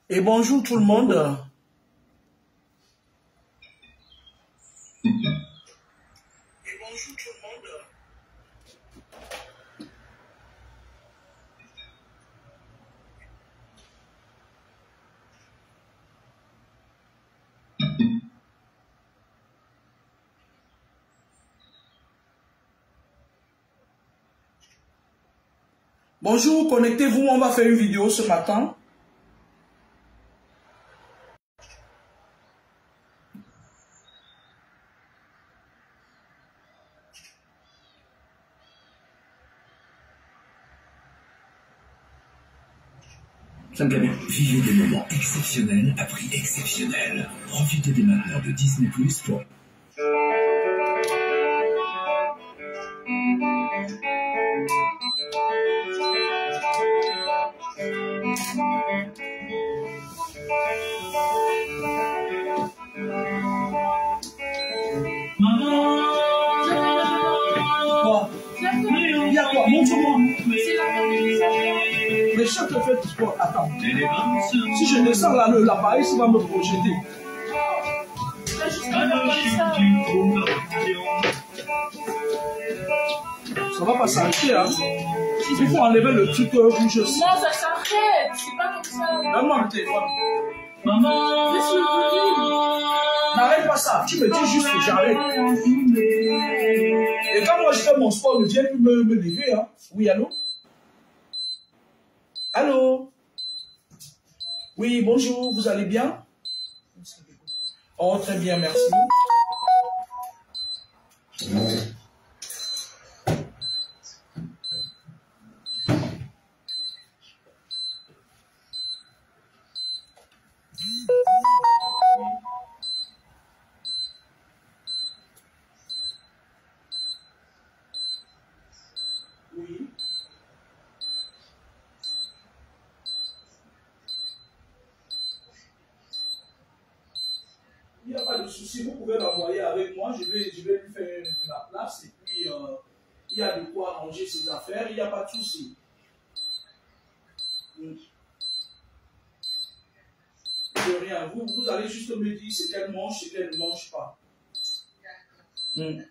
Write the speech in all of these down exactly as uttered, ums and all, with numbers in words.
Et bonjour tout le monde. Et bonjour tout le monde. Bonjour, connectez-vous, on va faire une vidéo ce matin. Ça me plaît bien. Vivez des moments exceptionnels à prix exceptionnel. Profitez dès maintenant de Disney plus pour... Il y a quoi? Montre-moi. C'est la même. Mais chaque fait du sport, attends. Si je descends là, l'appareil, ça va me projeter. Ça va pas s'arrêter, hein. Il faut enlever le truc rouge aussi. Non, ça s'arrête. C'est pas comme ça. Donne-moi le téléphone. Maman. Mais c'est le N'arrête pas ça. Tu me dis juste que j'arrête. Et quand moi je fais mon sport, ne viens plus me, me lever, hein. Oui, allô? Allô? Oui, bonjour, vous allez bien? Oh, très bien, merci. Oui. Il n'y a pas de souci, vous pouvez l'envoyer avec moi, je vais, je vais lui faire de la place et puis euh, il y a de quoi ranger ses affaires, il n'y a pas de souci. Mm. De rien, vous, vous allez juste me dire ce qu'elle mange, ce qu'elle ne mange pas. Mm.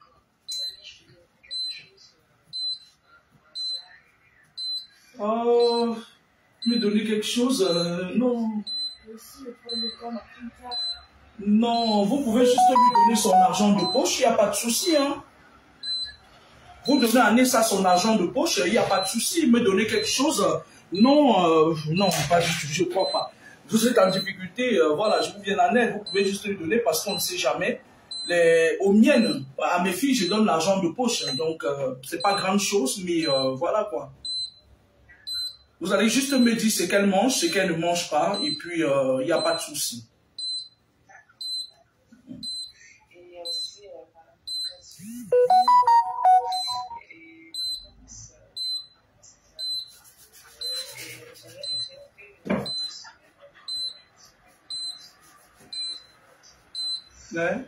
Oh, me donner quelque chose, euh, non. Aussi, le problème de corps m'a pris une carte. Non, vous pouvez juste lui donner son argent de poche, il n'y a pas de souci, hein. Vous donnez à Nessa son argent de poche, il n'y a pas de souci. Me donner quelque chose, non, euh, non, pas du tout, je ne crois pas. Vous êtes en difficulté, euh, voilà, je vous viens en aide, vous pouvez juste lui donner parce qu'on ne sait jamais. Les, aux miennes, à mes filles, je donne l'argent de poche, donc euh, c'est pas grande chose, mais euh, voilà quoi. Vous allez juste me dire ce qu'elle mange, ce qu'elle ne mange pas, et puis il euh, n'y a pas de souci. Et aussi, euh, par l'occasion, Ouais.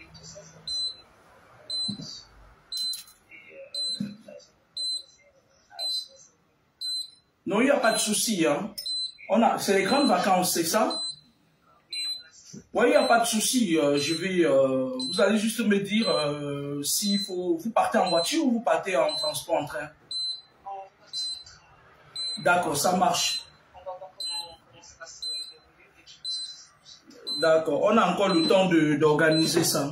Non, il n'y a pas de souci. Hein. C'est les grandes vacances, c'est ça? Oui, il n'y a pas de souci. Euh, je vais, euh, vous allez juste me dire euh, s'il faut. Vous partez en voiture ou vous partez en transport, en train? D'accord, ça marche. D'accord, on a encore le temps d'organiser ça.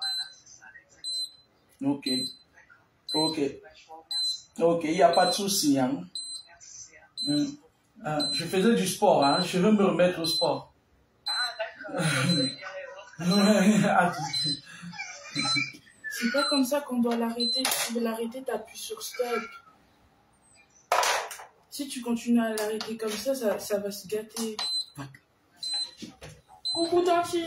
Ok. Ok. Ok, il n'y a pas de souci. Hein. Mm. Ah, je faisais du sport, hein. Je veux me remettre au sport. Ah, d'accord. C'est pas comme ça qu'on doit l'arrêter. Si tu veux l'arrêter, t'appuies sur stop. Si tu continues à l'arrêter comme ça, ça, ça va se gâter. Coucou Tanti.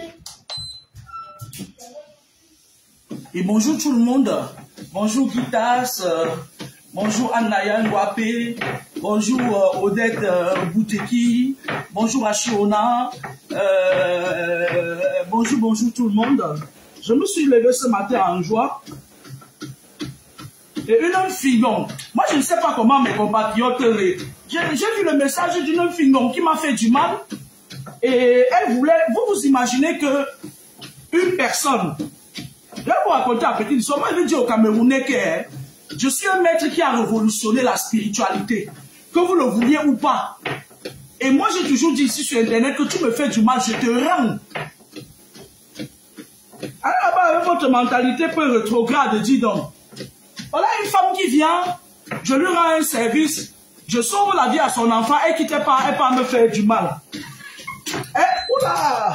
Et bonjour tout le monde. Bonjour Guitas. Euh, bonjour Anaya Nwapé. Bonjour euh, Odette euh, Bouteki. Bonjour Achiona. Euh, bonjour, bonjour tout le monde. Je me suis levé ce matin en joie. Et une fille, non. Moi, je ne sais pas comment mes compatriotes... J'ai vu le message d'une fille, non, qui m'a fait du mal. Et elle voulait, vous vous imaginez que une personne, je vais vous raconter un petit histoire. Moi, je vais dire aux Camerounais que hein, je suis un maître qui a révolutionné la spiritualité, que vous le vouliez ou pas. Et moi, j'ai toujours dit ici sur Internet que tu me fais du mal, je te rends. Alors là-bas, avec votre mentalité peu rétrograde, dis donc. Voilà une femme qui vient, je lui rends un service, je sauve la vie à son enfant, elle quitte pas, elle pas me faire du mal. Eh, oula!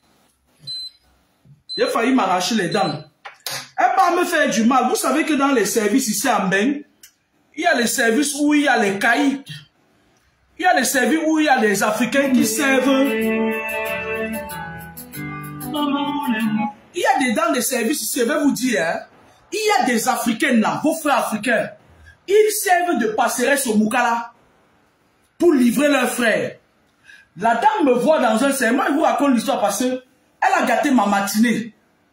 J'ai failli m'arracher les dents. Elle pas me faire du mal. Vous savez que dans les services ici à Mbeng, il y a les services où il y a les caïques. Il y a les services où il y a les Africains qui servent. Il y a des dans les services ici, je vais vous dire, hein, il y a des Africains là, vos frères africains. Ils servent de passerelle au Moukala pour livrer leurs frères. La dame me voit dans un serment, je vous raconte l'histoire parce qu'elle a gâté ma matinée.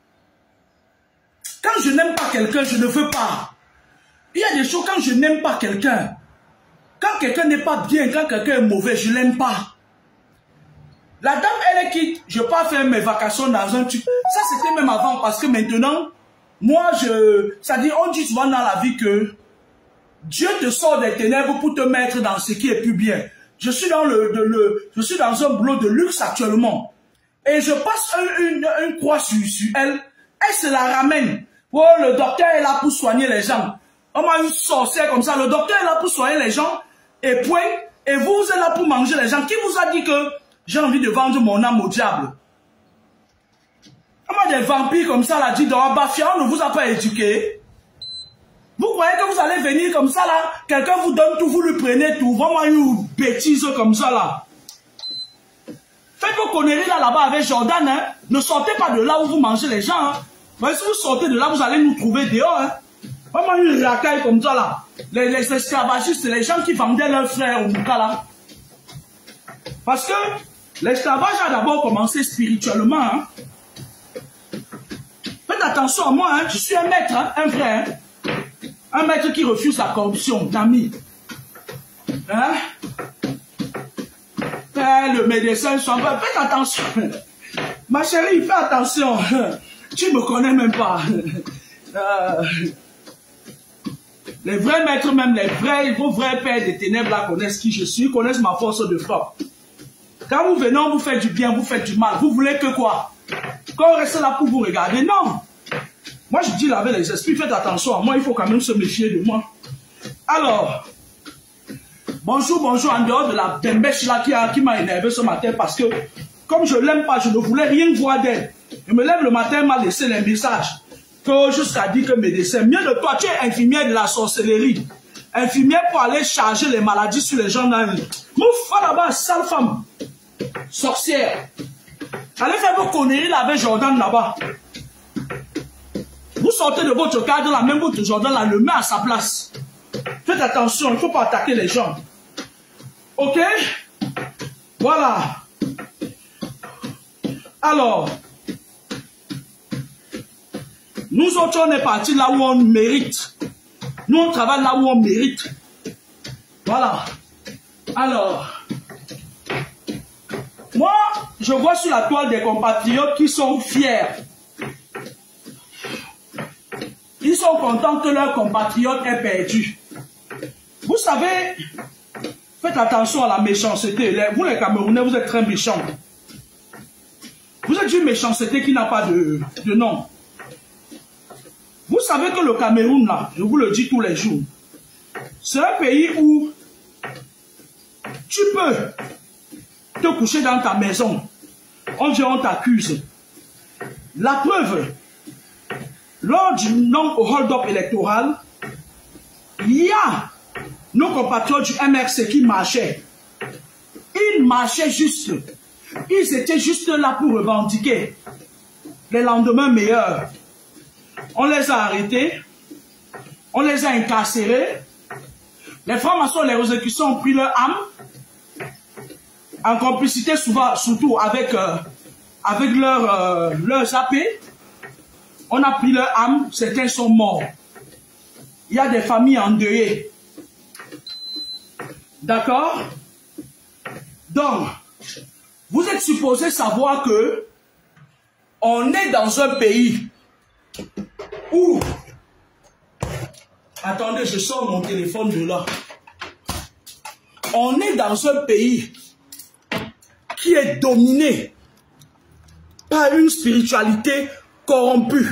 Quand je n'aime pas quelqu'un, je ne veux pas. Il y a des choses quand je n'aime pas quelqu'un. Quand quelqu'un n'est pas bien, quand quelqu'un est mauvais, je ne l'aime pas. La dame, elle est quitte. Je pars faire mes vacations dans un truc. Ça, c'était même avant parce que maintenant, moi, je... Ça dit, on dit souvent dans la vie que Dieu te sort des ténèbres pour te mettre dans ce qui est plus bien. Je suis dans, le, de, le, je suis dans un boulot de luxe actuellement. Et je passe un, une, une croix sur, sur elle. Elle se la ramène. Oh, le docteur est là pour soigner les gens. On m'a une sorcière comme ça. Le docteur est là pour soigner les gens. Et puis, et vous, vous êtes là pour manger les gens. Qui vous a dit que j'ai envie de vendre mon âme au diable? On m'a des vampires comme ça, là, dit dans Bafia, on ne vous a pas éduqué. Vous croyez que vous allez venir comme ça, là, quelqu'un vous donne tout, vous lui prenez tout. Vraiment une bêtise comme ça, là. Faites vos conneries là, là-bas avec Jordan, hein. Ne sortez pas de là où vous mangez les gens, hein. Mais si vous sortez de là, vous allez nous trouver dehors, hein. Vraiment une racaille comme ça, là. Les, les esclavagistes, les gens qui vendaient leurs frères au Mouka, là. Parce que l'esclavage a d'abord commencé spirituellement, hein. Faites attention à moi, hein. Je suis un maître, hein, un vrai, hein. Un maître qui refuse la corruption, d'ami. Hein? Eh, le médecin, faites attention. Ma chérie, fais attention. Tu me connais même pas. Euh, les vrais maîtres, même les vrais, vos vrais pères des ténèbres là connaissent qui je suis, connaissent ma force de frappe. Quand vous venez, on vous fait du bien, vous faites du mal. Vous voulez que quoi? Qu'on reste là pour vous regarder? Non. Moi, je dis là avec les esprits, faites attention à moi, il faut quand même se méfier de moi. Alors, bonjour, bonjour, en dehors de la dembèche là qui, qui m'a énervé ce matin parce que, comme je l'aime pas, je ne voulais rien voir d'elle. Je me lève le matin, elle m'a laissé les messages. Que jusqu'à dire que médecin, mieux de toi, tu es infirmière de la sorcellerie. Infirmière pour aller charger les maladies sur les gens dans le... Mouf, là-bas, sale femme. Sorcière. Allez faire vos conneries là avec Jordan là-bas. Vous sortez de votre cadre là, même votre Jordan là, le met à sa place. Faites attention, il ne faut pas attaquer les gens. Ok? Voilà. Alors, nous autres, on est partis là où on mérite. Nous, on travaille là où on mérite. Voilà. Alors, moi, je vois sur la toile des compatriotes qui sont fiers. Ils sont contents que leur compatriote ait perdu. Vous savez, faites attention à la méchanceté. Vous les Camerounais, vous êtes très méchants. Vous êtes une méchanceté qui n'a pas de, de nom. Vous savez que le Cameroun, là, je vous le dis tous les jours, c'est un pays où tu peux te coucher dans ta maison. On vient, on t'accuse. La preuve, lors du non au hold-up électoral, il y a nos compatriotes du M R C qui marchaient. Ils marchaient juste. Ils étaient juste là pour revendiquer les lendemains meilleurs. On les a arrêtés. On les a incarcérés. Les francs-maçons, les exécutions ont pris leur âme. En complicité souvent, surtout avec, euh, avec leur, euh, leurs A P. On a pris leur âme, certains sont morts. Il y a des familles endeuillées. D'accord? Donc, Vous êtes supposé savoir que on est dans un pays où... Attendez, je sors mon téléphone de là. On est dans un pays qui est dominé par une spiritualité corrompue.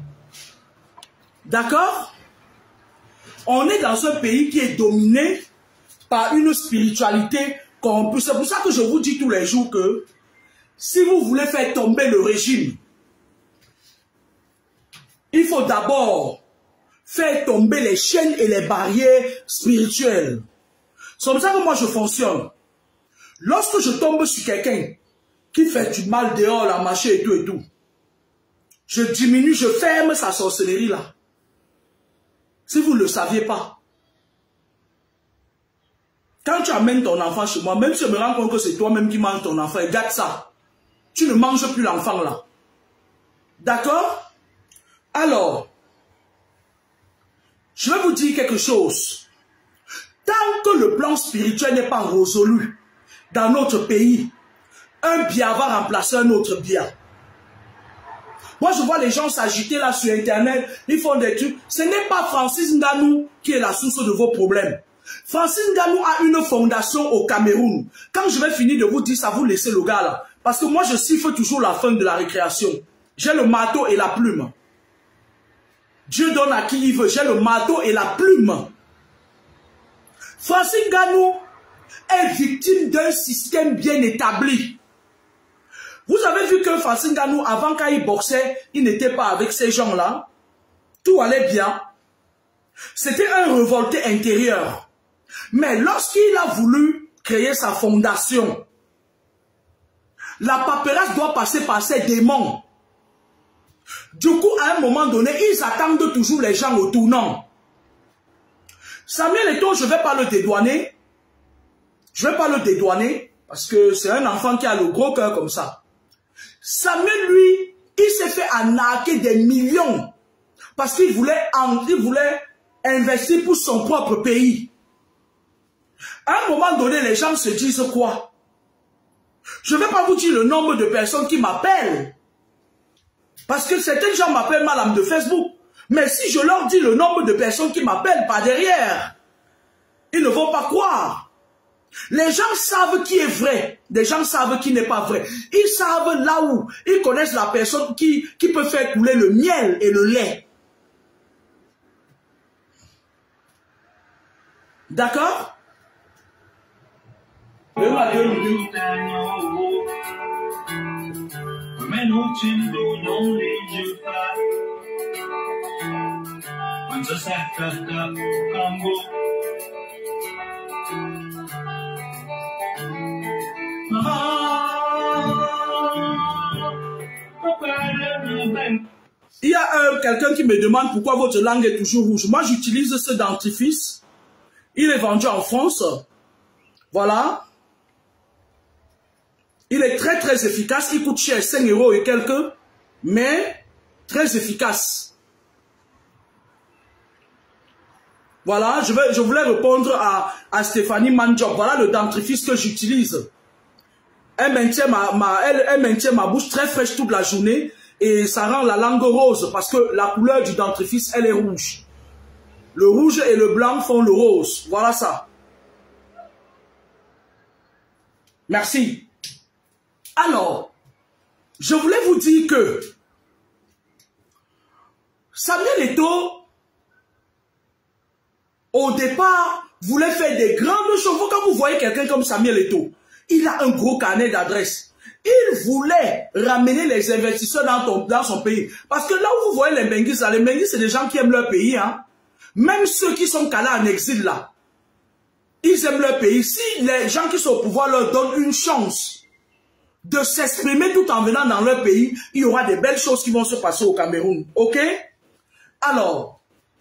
D'accord? On est dans un pays qui est dominé par une spiritualité corrompue. C'est pour ça que je vous dis tous les jours que si vous voulez faire tomber le régime, il faut d'abord faire tomber les chaînes et les barrières spirituelles. C'est comme ça que moi je fonctionne. Lorsque je tombe sur quelqu'un qui fait du mal dehors, la machin et tout et tout, je diminue, je ferme sa sorcellerie là. Si vous ne le saviez pas. Quand tu amènes ton enfant chez moi, même si je me rends compte que c'est toi-même qui manges ton enfant, garde ça. Tu ne manges plus l'enfant là. D'accord? Alors, je vais vous dire quelque chose. Tant que le plan spirituel n'est pas résolu dans notre pays, un biais va remplacer un autre biais. Moi, je vois les gens s'agiter là sur Internet, ils font des trucs. Ce n'est pas Francis Ngannou qui est la source de vos problèmes. Francis Ngannou a une fondation au Cameroun. Quand je vais finir de vous dire ça, vous laissez le gars là. Parce que moi, je siffle toujours la fin de la récréation. J'ai le marteau et la plume. Dieu donne à qui il veut. J'ai le marteau et la plume. Francis Ngannou est victime d'un système bien établi. Vous avez vu que Francis Ngannou, avant quand il boxait, il n'était pas avec ces gens-là. Tout allait bien. C'était un révolté intérieur. Mais lorsqu'il a voulu créer sa fondation, la paperasse doit passer par ses démons. Du coup, à un moment donné, ils attendent toujours les gens au tournant. Samuel Eto'o, je ne vais pas le dédouaner. Je ne vais pas le dédouaner parce que c'est un enfant qui a le gros cœur comme ça. Samuel, lui, il s'est fait arnaquer des millions parce qu'il voulait, il voulait investir pour son propre pays. À un moment donné, les gens se disent quoi? Je ne vais pas vous dire le nombre de personnes qui m'appellent. Parce que certains gens m'appellent madame de Facebook. Mais si je leur dis le nombre de personnes qui m'appellent par derrière, ils ne vont pas croire. Les gens savent qui est vrai. Les gens savent qui n'est pas vrai. Ils savent là où. Ils connaissent la personne qui, qui peut faire couler le miel et le lait. D'accord? Il y a euh, quelqu'un qui me demande pourquoi votre langue est toujours rouge. Moi, j'utilise ce dentifrice. Il est vendu en France. Voilà. Il est très très efficace. Il coûte cher, cinq euros et quelques. Mais très efficace. Voilà. Je, vais, je voulais répondre à, à Stéphanie Manjob. Voilà le dentifrice que j'utilise. Elle maintient ma, ma, elle, elle maintient ma bouche très fraîche toute la journée. Et ça rend la langue rose. Parce que la couleur du dentifrice, elle est rouge. Le rouge et le blanc font le rose. Voilà ça. Merci. Alors, je voulais vous dire que Samuel Eto'o, au départ, voulait faire des grandes choses. Quand vous voyez quelqu'un comme Samuel Eto'o, il a un gros carnet d'adresses. Il voulait ramener les investisseurs dans, ton, dans son pays. Parce que là où vous voyez les Menguis, les Menguis, c'est des gens qui aiment leur pays. Hein? Même ceux qui sont calés en exil là, ils aiment leur pays. Si les gens qui sont au pouvoir leur donnent une chance de s'exprimer tout en venant dans leur pays, il y aura des belles choses qui vont se passer au Cameroun. Ok? Alors,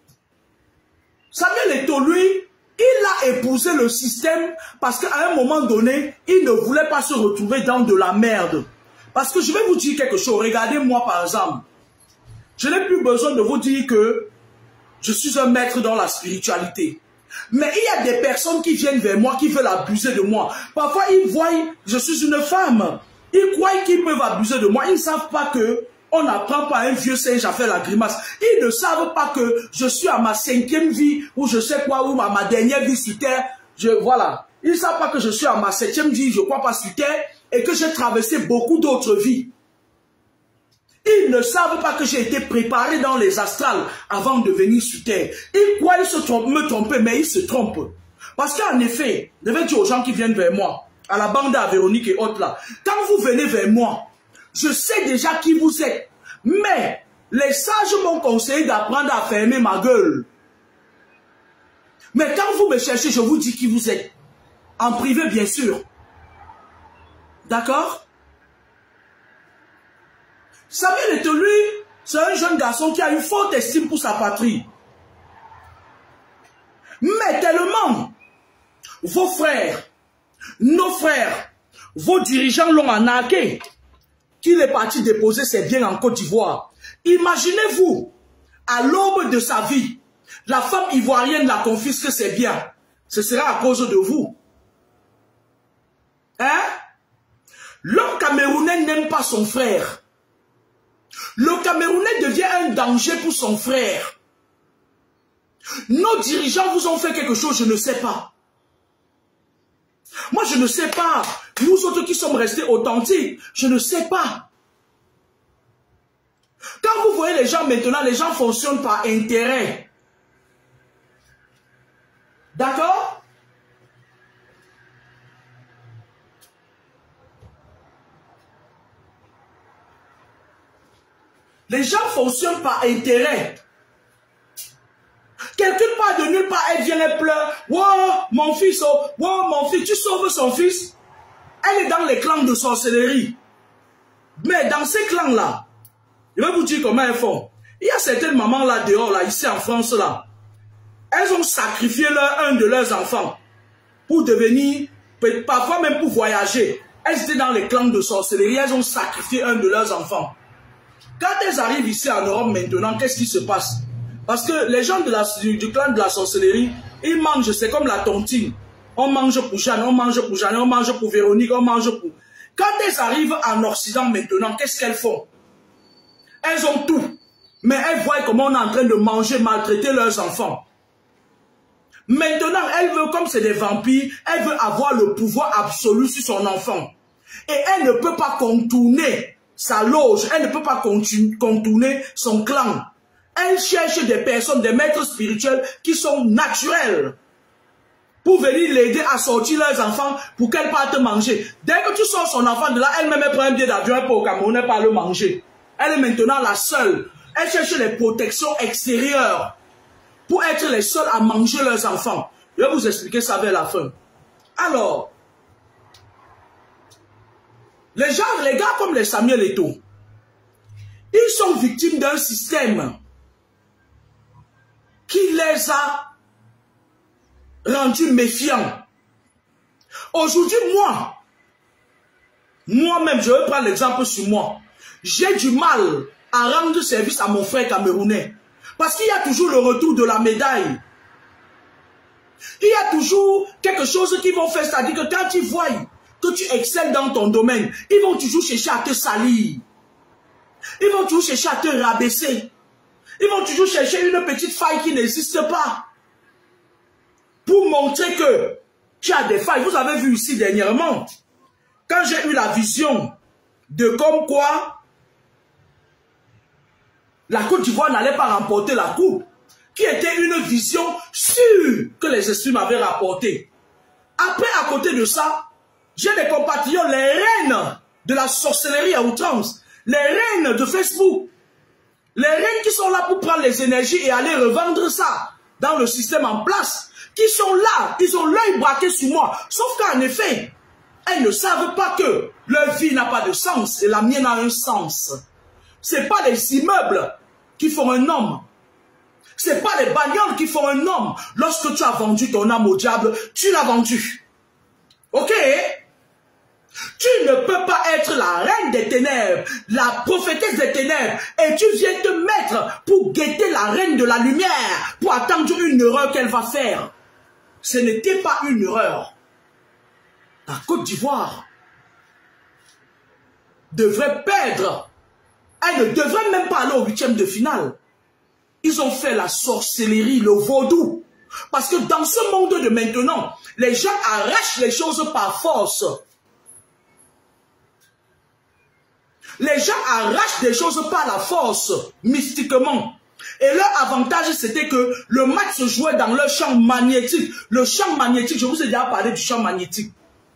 Samuel Eto'o, lui, il a épousé le système parce qu'à un moment donné, il ne voulait pas se retrouver dans de la merde. Parce que je vais vous dire quelque chose. Regardez-moi par exemple. Je n'ai plus besoin de vous dire que je suis un maître dans la spiritualité. Mais il y a des personnes qui viennent vers moi, qui veulent abuser de moi. Parfois, ils voient, je suis une femme. Ils croient qu'ils peuvent abuser de moi. Ils ne savent pas que on n'apprend pas un vieux singe à faire la grimace. Ils ne savent pas que je suis à ma cinquième vie, ou je sais quoi, ou à ma dernière vie sur terre. Je, voilà. Ils ne savent pas que je suis à ma septième vie, je crois pas sur terre, et que j'ai traversé beaucoup d'autres vies. Ils ne savent pas que j'ai été préparé dans les astrales avant de venir sur terre. Ils croient se trompent, me tromper, mais ils se trompent. Parce qu'en effet, je vais dire aux gens qui viennent vers moi, à la bande à Véronique et autres là, quand vous venez vers moi, je sais déjà qui vous êtes. Mais les sages m'ont conseillé d'apprendre à fermer ma gueule. Mais quand vous me cherchez, je vous dis qui vous êtes. En privé, bien sûr. D'accord? Samuel Eto'o, lui, c'est un jeune garçon qui a une forte estime pour sa patrie. Mais tellement, vos frères, nos frères, vos dirigeants l'ont arnaqué, qu'il est parti déposer ses biens en Côte d'Ivoire. Imaginez-vous, à l'aube de sa vie, la femme ivoirienne la confisque ses biens. Ce sera à cause de vous. Hein? L'homme camerounais n'aime pas son frère. Le Camerounais devient un danger pour son frère. Nos dirigeants vous ont fait quelque chose, je ne sais pas. Moi, je ne sais pas. Nous autres qui sommes restés authentiques, je ne sais pas. Quand vous voyez les gens maintenant, les gens fonctionnent par intérêt. D'accord? Les gens fonctionnent par intérêt. Quelqu'un part de nulle part, elle vient, elle pleure. Wow, mon fils, oh, wow, mon fils, tu sauves son fils. Elle est dans les clans de sorcellerie. Mais dans ces clans-là, je vais vous dire comment elles font. Il y a certaines mamans là dehors, là, ici en France, là. Elles ont sacrifié leur, un de leurs enfants pour devenir, parfois même pour voyager. Elles étaient dans les clans de sorcellerie, elles ont sacrifié un de leurs enfants. Quand elles arrivent ici en Europe maintenant, qu'est-ce qui se passe? Parce que les gens de la, du, du clan de la sorcellerie, ils mangent, c'est comme la tontine. On mange pour Jeanne, on mange pour Jeanne, on mange pour Véronique, on mange pour... Quand elles arrivent en Occident maintenant, qu'est-ce qu'elles font? Elles ont tout. Mais elles voient comment on est en train de manger, maltraiter leurs enfants. Maintenant, elles veulent, comme c'est des vampires, elles veulent avoir le pouvoir absolu sur son enfant. Et elle ne peut pas contourner sa loge, elle ne peut pas contourner son clan. Elle cherche des personnes, des maîtres spirituels qui sont naturels pour venir l'aider à sortir leurs enfants pour qu'elle parte manger. Dès que tu sors son enfant de là, elle-même prend un billet d'avion pour au Cameroun, elle part le manger. Elle est maintenant la seule. Elle cherche les protections extérieures pour être les seuls à manger leurs enfants. Je vais vous expliquer ça vers la fin. Alors, les gens, les gars comme les Samuel Eto'o, ils sont victimes d'un système qui les a rendus méfiants. Aujourd'hui, moi, moi-même, je vais prendre l'exemple sur moi. J'ai du mal à rendre service à mon frère camerounais. Parce qu'il y a toujours le retour de la médaille. Il y a toujours quelque chose qu'ils vont faire, c'est-à-dire que quand ils voient que tu excelles dans ton domaine, ils vont toujours chercher à te salir. Ils vont toujours chercher à te rabaisser. Ils vont toujours chercher une petite faille qui n'existe pas. Pour montrer que tu as des failles. Vous avez vu ici dernièrement, quand j'ai eu la vision de comme quoi la Côte d'Ivoire n'allait pas remporter la coupe, qui était une vision sûre que les esprits m'avaient rapportée. Après, à côté de ça, j'ai des compatriotes, les reines de la sorcellerie à outrance, les reines de Facebook, les reines qui sont là pour prendre les énergies et aller revendre ça dans le système en place, qui sont là, ils ont l'œil braqué sur moi. Sauf qu'en effet, elles ne savent pas que leur vie n'a pas de sens et la mienne a un sens. Ce n'est pas les immeubles qui font un homme. Ce n'est pas les bagnoles qui font un homme. Lorsque tu as vendu ton âme au diable, tu l'as vendu. Ok? Tu ne peux pas être la reine des ténèbres, la prophétesse des ténèbres, et tu viens te mettre pour guetter la reine de la lumière, pour attendre une erreur qu'elle va faire. ce n'était pas une erreur. La Côte d'Ivoire devrait perdre. Elle ne devrait même pas aller au huitième de finale. Ils ont fait la sorcellerie, le vaudou. Parce que dans ce monde de maintenant, les gens arrachent les choses par force. Les gens arrachent des choses par la force, mystiquement. Et leur avantage, c'était que le match se jouait dans leur champ magnétique. Le champ magnétique, je vous ai déjà parlé du champ magnétique.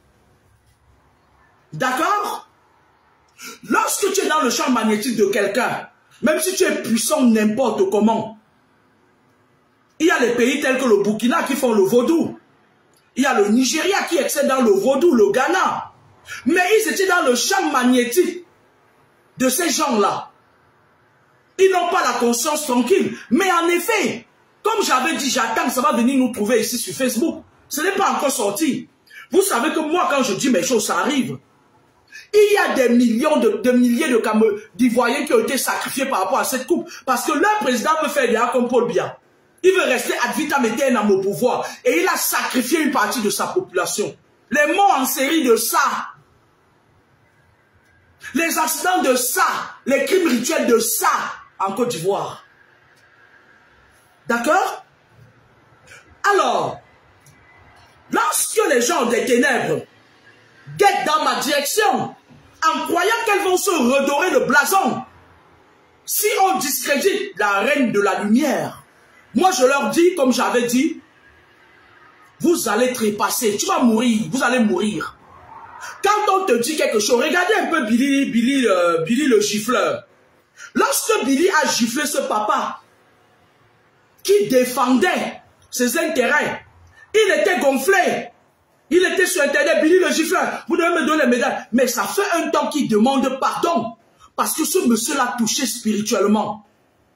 D'accord? Lorsque tu es dans le champ magnétique de quelqu'un, même si tu es puissant n'importe comment, il y a les pays tels que le Burkina qui font le vaudou. Il y a le Nigeria qui excelle dans le vaudou, le Ghana. Mais ils étaient dans le champ magnétique de ces gens-là. Ils n'ont pas la conscience tranquille. Mais en effet, comme j'avais dit, j'attends que ça va venir nous trouver ici sur Facebook. Ce n'est pas encore sorti. Vous savez que moi, quand je dis mes choses, ça arrive. Il y a des millions de, de milliers de d'Ivoiriens qui ont été sacrifiés par rapport à cette coupe. Parce que leur président veut faire des actes comme Paul Biya. Il veut rester ad vitam aeternam au pouvoir. Et il a sacrifié une partie de sa population. Les morts en série de ça. Les accidents de ça. Les crimes rituels de ça. En Côte d'Ivoire. D'accord? Alors, lorsque les gens des ténèbres guettent dans ma direction, en croyant qu'elles vont se redorer le blason, si on discrédite la reine de la lumière, moi je leur dis, comme j'avais dit, vous allez trépasser, tu vas mourir, vous allez mourir. Quand on te dit quelque chose, regardez un peu Billy, Billy, euh, Billy le gifleur. Lorsque Billy a giflé ce papa, qui défendait ses intérêts, il était gonflé. Il était sur Internet, Billy le gifleur, vous devez me donner les médailles. Mais ça fait un temps qu'il demande pardon. Parce que ce monsieur l'a touché spirituellement.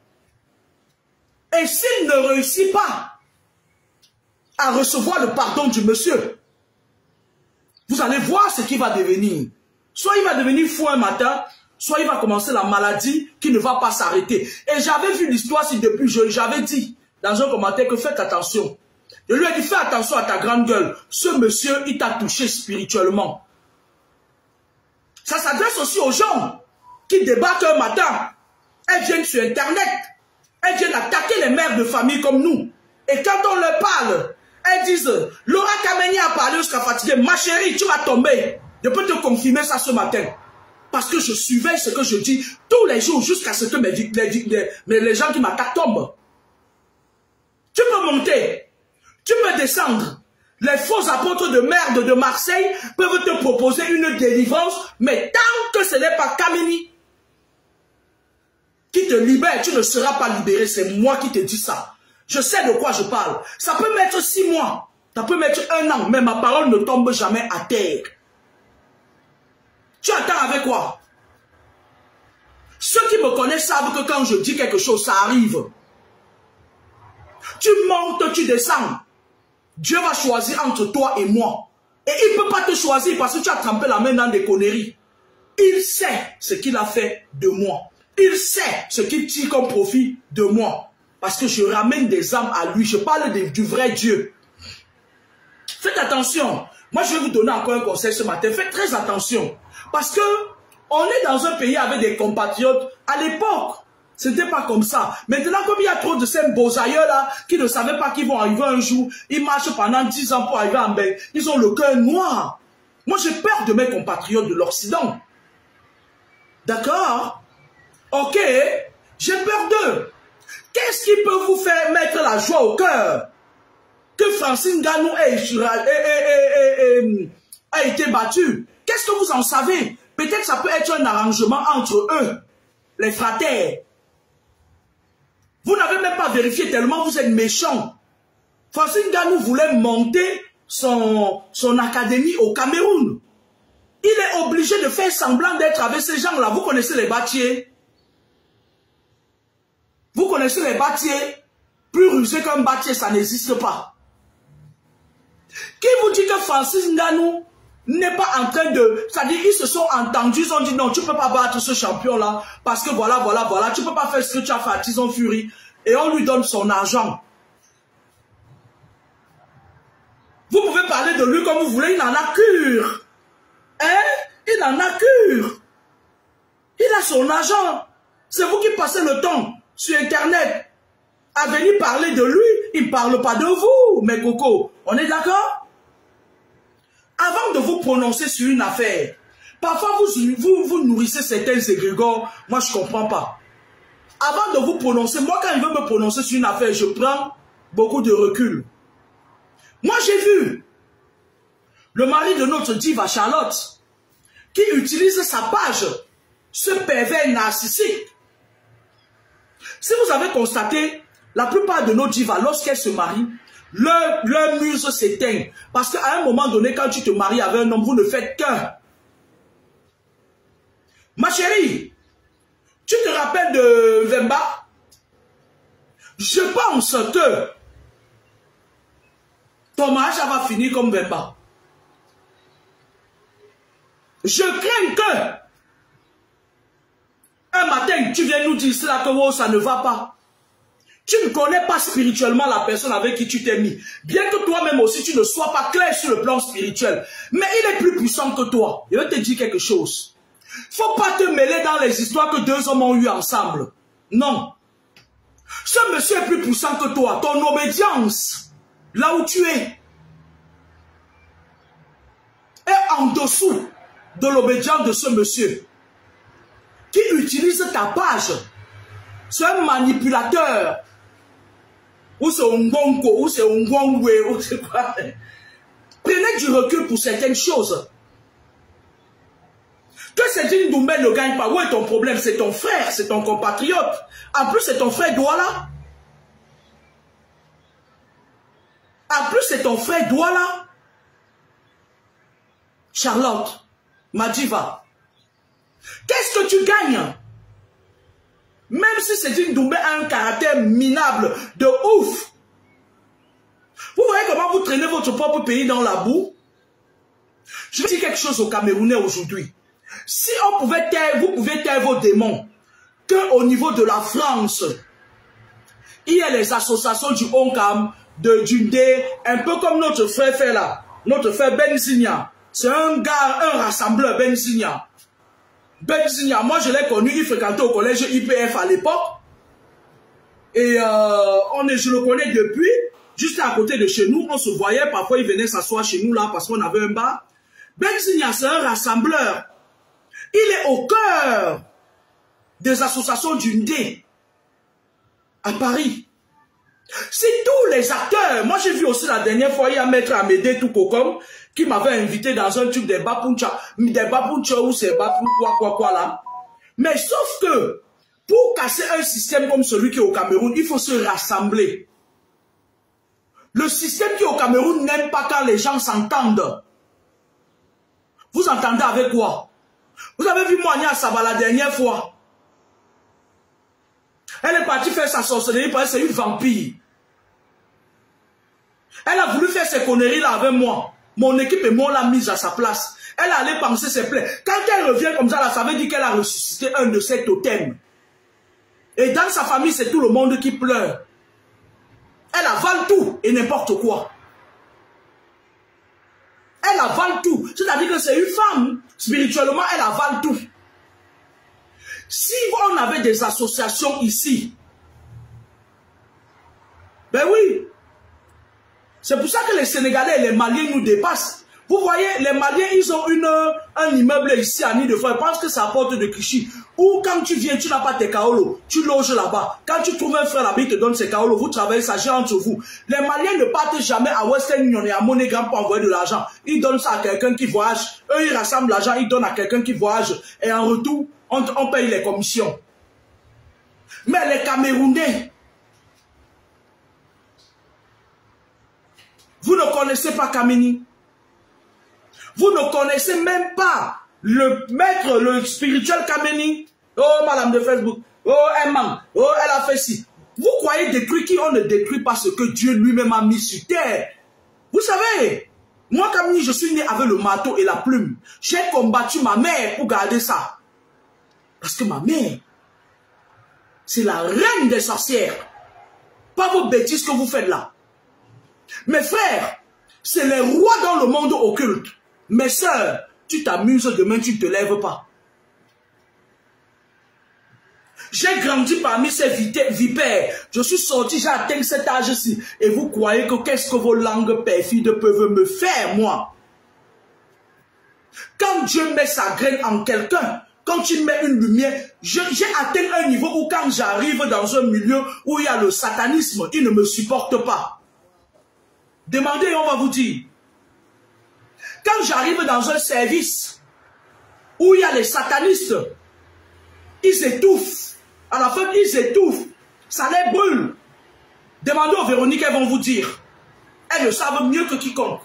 Et s'il ne réussit pas à recevoir le pardon du monsieur, vous allez voir ce qu'il va devenir. Soit il va devenir fou un matin, soit il va commencer la maladie qui ne va pas s'arrêter. Et j'avais vu l'histoire si depuis jeune, j'avais dit dans un commentaire que faites attention. Je lui ai dit, fais attention à ta grande gueule. Ce monsieur, il t'a touché spirituellement. Ça s'adresse aussi aux gens qui débattent un matin. Elles viennent sur Internet. Elles viennent attaquer les mères de famille comme nous. Et quand on leur parle, elles disent, Laura Kameni a parlé jusqu'à fatiguer. Ma chérie, tu vas tomber. Je peux te confirmer ça ce matin. Parce que je surveille ce que je dis tous les jours jusqu'à ce que mes, les, les, les gens qui m'attaquent tombent. Tu peux monter. Tu peux descendre. Les faux apôtres de merde de Marseille peuvent te proposer une délivrance, mais tant que ce n'est pas Kameni qui te libère, tu ne seras pas libéré. C'est moi qui te dis ça. Je sais de quoi je parle. Ça peut mettre six mois, ça peut mettre un an, mais ma parole ne tombe jamais à terre. Tu attends avec quoi? Ceux qui me connaissent savent que quand je dis quelque chose, ça arrive. Tu montes, tu descends. Dieu va choisir entre toi et moi. Et il ne peut pas te choisir parce que tu as trempé la main dans des conneries. Il sait ce qu'il a fait de moi. Il sait ce qu'il tire comme profit de moi. Parce que je ramène des âmes à lui. Je parle de, du vrai Dieu. Faites attention. Moi, je vais vous donner encore un conseil ce matin. Faites très attention. Parce que on est dans un pays avec des compatriotes. À l'époque, ce n'était pas comme ça. Maintenant, comme il y a trop de ces beaux ailleurs là, qui ne savaient pas qu'ils vont arriver un jour, ils marchent pendant dix ans pour arriver en Belgique. Ils ont le cœur noir. Moi, j'ai peur de mes compatriotes de l'Occident. D'accord? Ok, j'ai peur d'eux. Qu'est-ce qui peut vous faire mettre la joie au cœur? Que Francine Ngannou a été battue. Qu'est-ce que vous en savez? Peut-être que ça peut être un arrangement entre eux, les fraternes. Vous n'avez même pas vérifié tellement vous êtes méchants. Francine Ngannou voulait monter son, son académie au Cameroun. Il est obligé de faire semblant d'être avec ces gens-là. Vous connaissez les bâtiers? Vous connaissez les bâtiers? Plus rusé qu'un bâtier, ça n'existe pas. Qui vous dit que Francis Ngannou n'est pas en train de... C'est-à-dire, ils se sont entendus, ils ont dit non, tu ne peux pas battre ce champion-là, parce que voilà, voilà, voilà, tu ne peux pas faire ce que tu as fait à Tyson Fury, et on lui donne son argent. parler de lui comme vous voulez, il en a cure. Hein? Il en a cure. Il a son argent. C'est vous qui passez le temps sur Internet à venir parler de lui. Il ne parle pas de vous, mes cocos. On est d'accord? Avant de vous prononcer sur une affaire, parfois vous, vous, vous nourrissez certains égrégores. Moi, je ne comprends pas. Avant de vous prononcer, moi, quand il veut me prononcer sur une affaire, je prends beaucoup de recul. Moi, j'ai vu le mari de notre diva Charlotte qui utilise sa page, ce pervers narcissique. Si vous avez constaté, la plupart de nos divas, lorsqu'elles se marient, leur, leur muse s'éteint. Parce qu'à un moment donné, quand tu te maries avec un homme, vous ne faites qu'un. Ma chérie, tu te rappelles de Vemba? Je pense que ton mariage va finir comme Vemba. Je crains que un matin, tu viens nous dire cela que oh, ça ne va pas. Tu ne connais pas spirituellement la personne avec qui tu t'es mis. Bien que toi-même aussi, tu ne sois pas clair sur le plan spirituel. Mais il est plus puissant que toi. Je vais te dire quelque chose. Il ne faut pas te mêler dans les histoires que deux hommes ont eues ensemble. Non. Ce monsieur est plus puissant que toi. Ton obédience, là où tu es, est en dessous de l'obédience de ce monsieur qui utilise ta page. C'est un manipulateur. Ou c'est un ngongo, ou c'est un ngongwe, ou c'est quoi. Prenez du recul pour certaines choses. Que Cédine Doumbé ne gagne pas, où est ton problème? C'est ton frère, c'est ton compatriote. En plus, c'est ton frère Douala. En plus, c'est ton frère Douala. Charlotte, ma diva. Qu'est-ce que tu gagnes? Même si Cédine Doumbé a un caractère minable de ouf. Vous voyez comment vous traînez votre propre pays dans la boue? Je vais dire quelque chose aux Camerounais aujourd'hui. Si on pouvait taire, vous pouvez taire vos démons, qu'au niveau de la France, il y a les associations du Oncam, de Dundé, un peu comme notre frère fait là, notre frère Benzigna. C'est un gars, un rassembleur, Benzigna. Benzigna, moi je l'ai connu, il fréquentait au collège I P F à l'époque. Et euh, on est, je le connais depuis, juste à côté de chez nous, on se voyait, parfois il venait s'asseoir chez nous là parce qu'on avait un bar. Benzigna, c'est un rassembleur. Il est au cœur des associations Dundé à Paris. Si tous les acteurs, moi j'ai vu aussi la dernière fois, il y a Maître Amédée Toukokom qui m'avait invité dans un truc des Bapuncha, des Bapuncha ou c'est Bapun quoi quoi quoi là. Mais sauf que pour casser un système comme celui qui est au Cameroun, il faut se rassembler. Le système qui est au Cameroun n'aime pas quand les gens s'entendent. Vous entendez avec quoi? Vous avez vu Moania Saba la dernière fois. Elle est partie faire sa sorcellerie parce que c'est une vampire. Elle a voulu faire ses conneries là avec moi. Mon équipe et moi l'a mise à sa place. Elle allait penser ses plaies. Quand elle revient comme ça, là, ça veut dire qu'elle a ressuscité un de ses totems. Et dans sa famille, c'est tout le monde qui pleure. Elle avale tout et n'importe quoi. Elle avale tout. C'est-à-dire que c'est une femme. Spirituellement, elle avale tout. Si on avait des associations ici, ben oui. C'est pour ça que les Sénégalais et les Maliens nous dépassent. Vous voyez, les Maliens, ils ont une, un immeuble ici à Nid-de-Foy. Je pense que c'est à Porte de Clichy. Ou quand tu viens, tu n'as pas tes kaolos. Tu loges là-bas. Quand tu trouves un frère là-bas, il te donne ses kaolos. Vous travaillez, ça gère entre vous. Les Maliens ne partent jamais à Western Union et à MoneyGram pour envoyer de l'argent. Ils donnent ça à quelqu'un qui voyage. Eux, ils rassemblent l'argent, ils donnent à quelqu'un qui voyage. Et en retour, on, on paye les commissions. Mais les Camerounais, vous ne connaissez pas Kamini. Vous ne connaissez même pas le maître, le spirituel Kamini. Oh, madame de Facebook. Oh, elle manque. Oh, elle a fait ci. Vous croyez détruire qui? On ne détruit pas ce que Dieu lui-même a mis sur terre. Vous savez, moi, Kamini, je suis né avec le marteau et la plume. J'ai combattu ma mère pour garder ça. Parce que ma mère, c'est la reine des sorcières. Pas vos bêtises que vous faites là. Mes frères, C'est les rois dans le monde occulte. Mes sœurs, tu t'amuses demain, tu ne te lèves pas. J'ai grandi parmi ces vipères. Je suis sorti, j'ai atteint cet âge-ci. Et vous croyez que qu'est-ce que vos langues perfides peuvent me faire, moi? Quand Dieu met sa graine en quelqu'un, quand il met une lumière, j'ai atteint un niveau où quand j'arrive dans un milieu où il y a le satanisme, il ne me supporte pas. Demandez et on va vous dire. Quand j'arrive dans un service où il y a les satanistes, ils étouffent. À la fin, ils étouffent. Ça les brûle. Demandez aux Véroniques, elles vont vous dire. Elles le savent mieux que quiconque.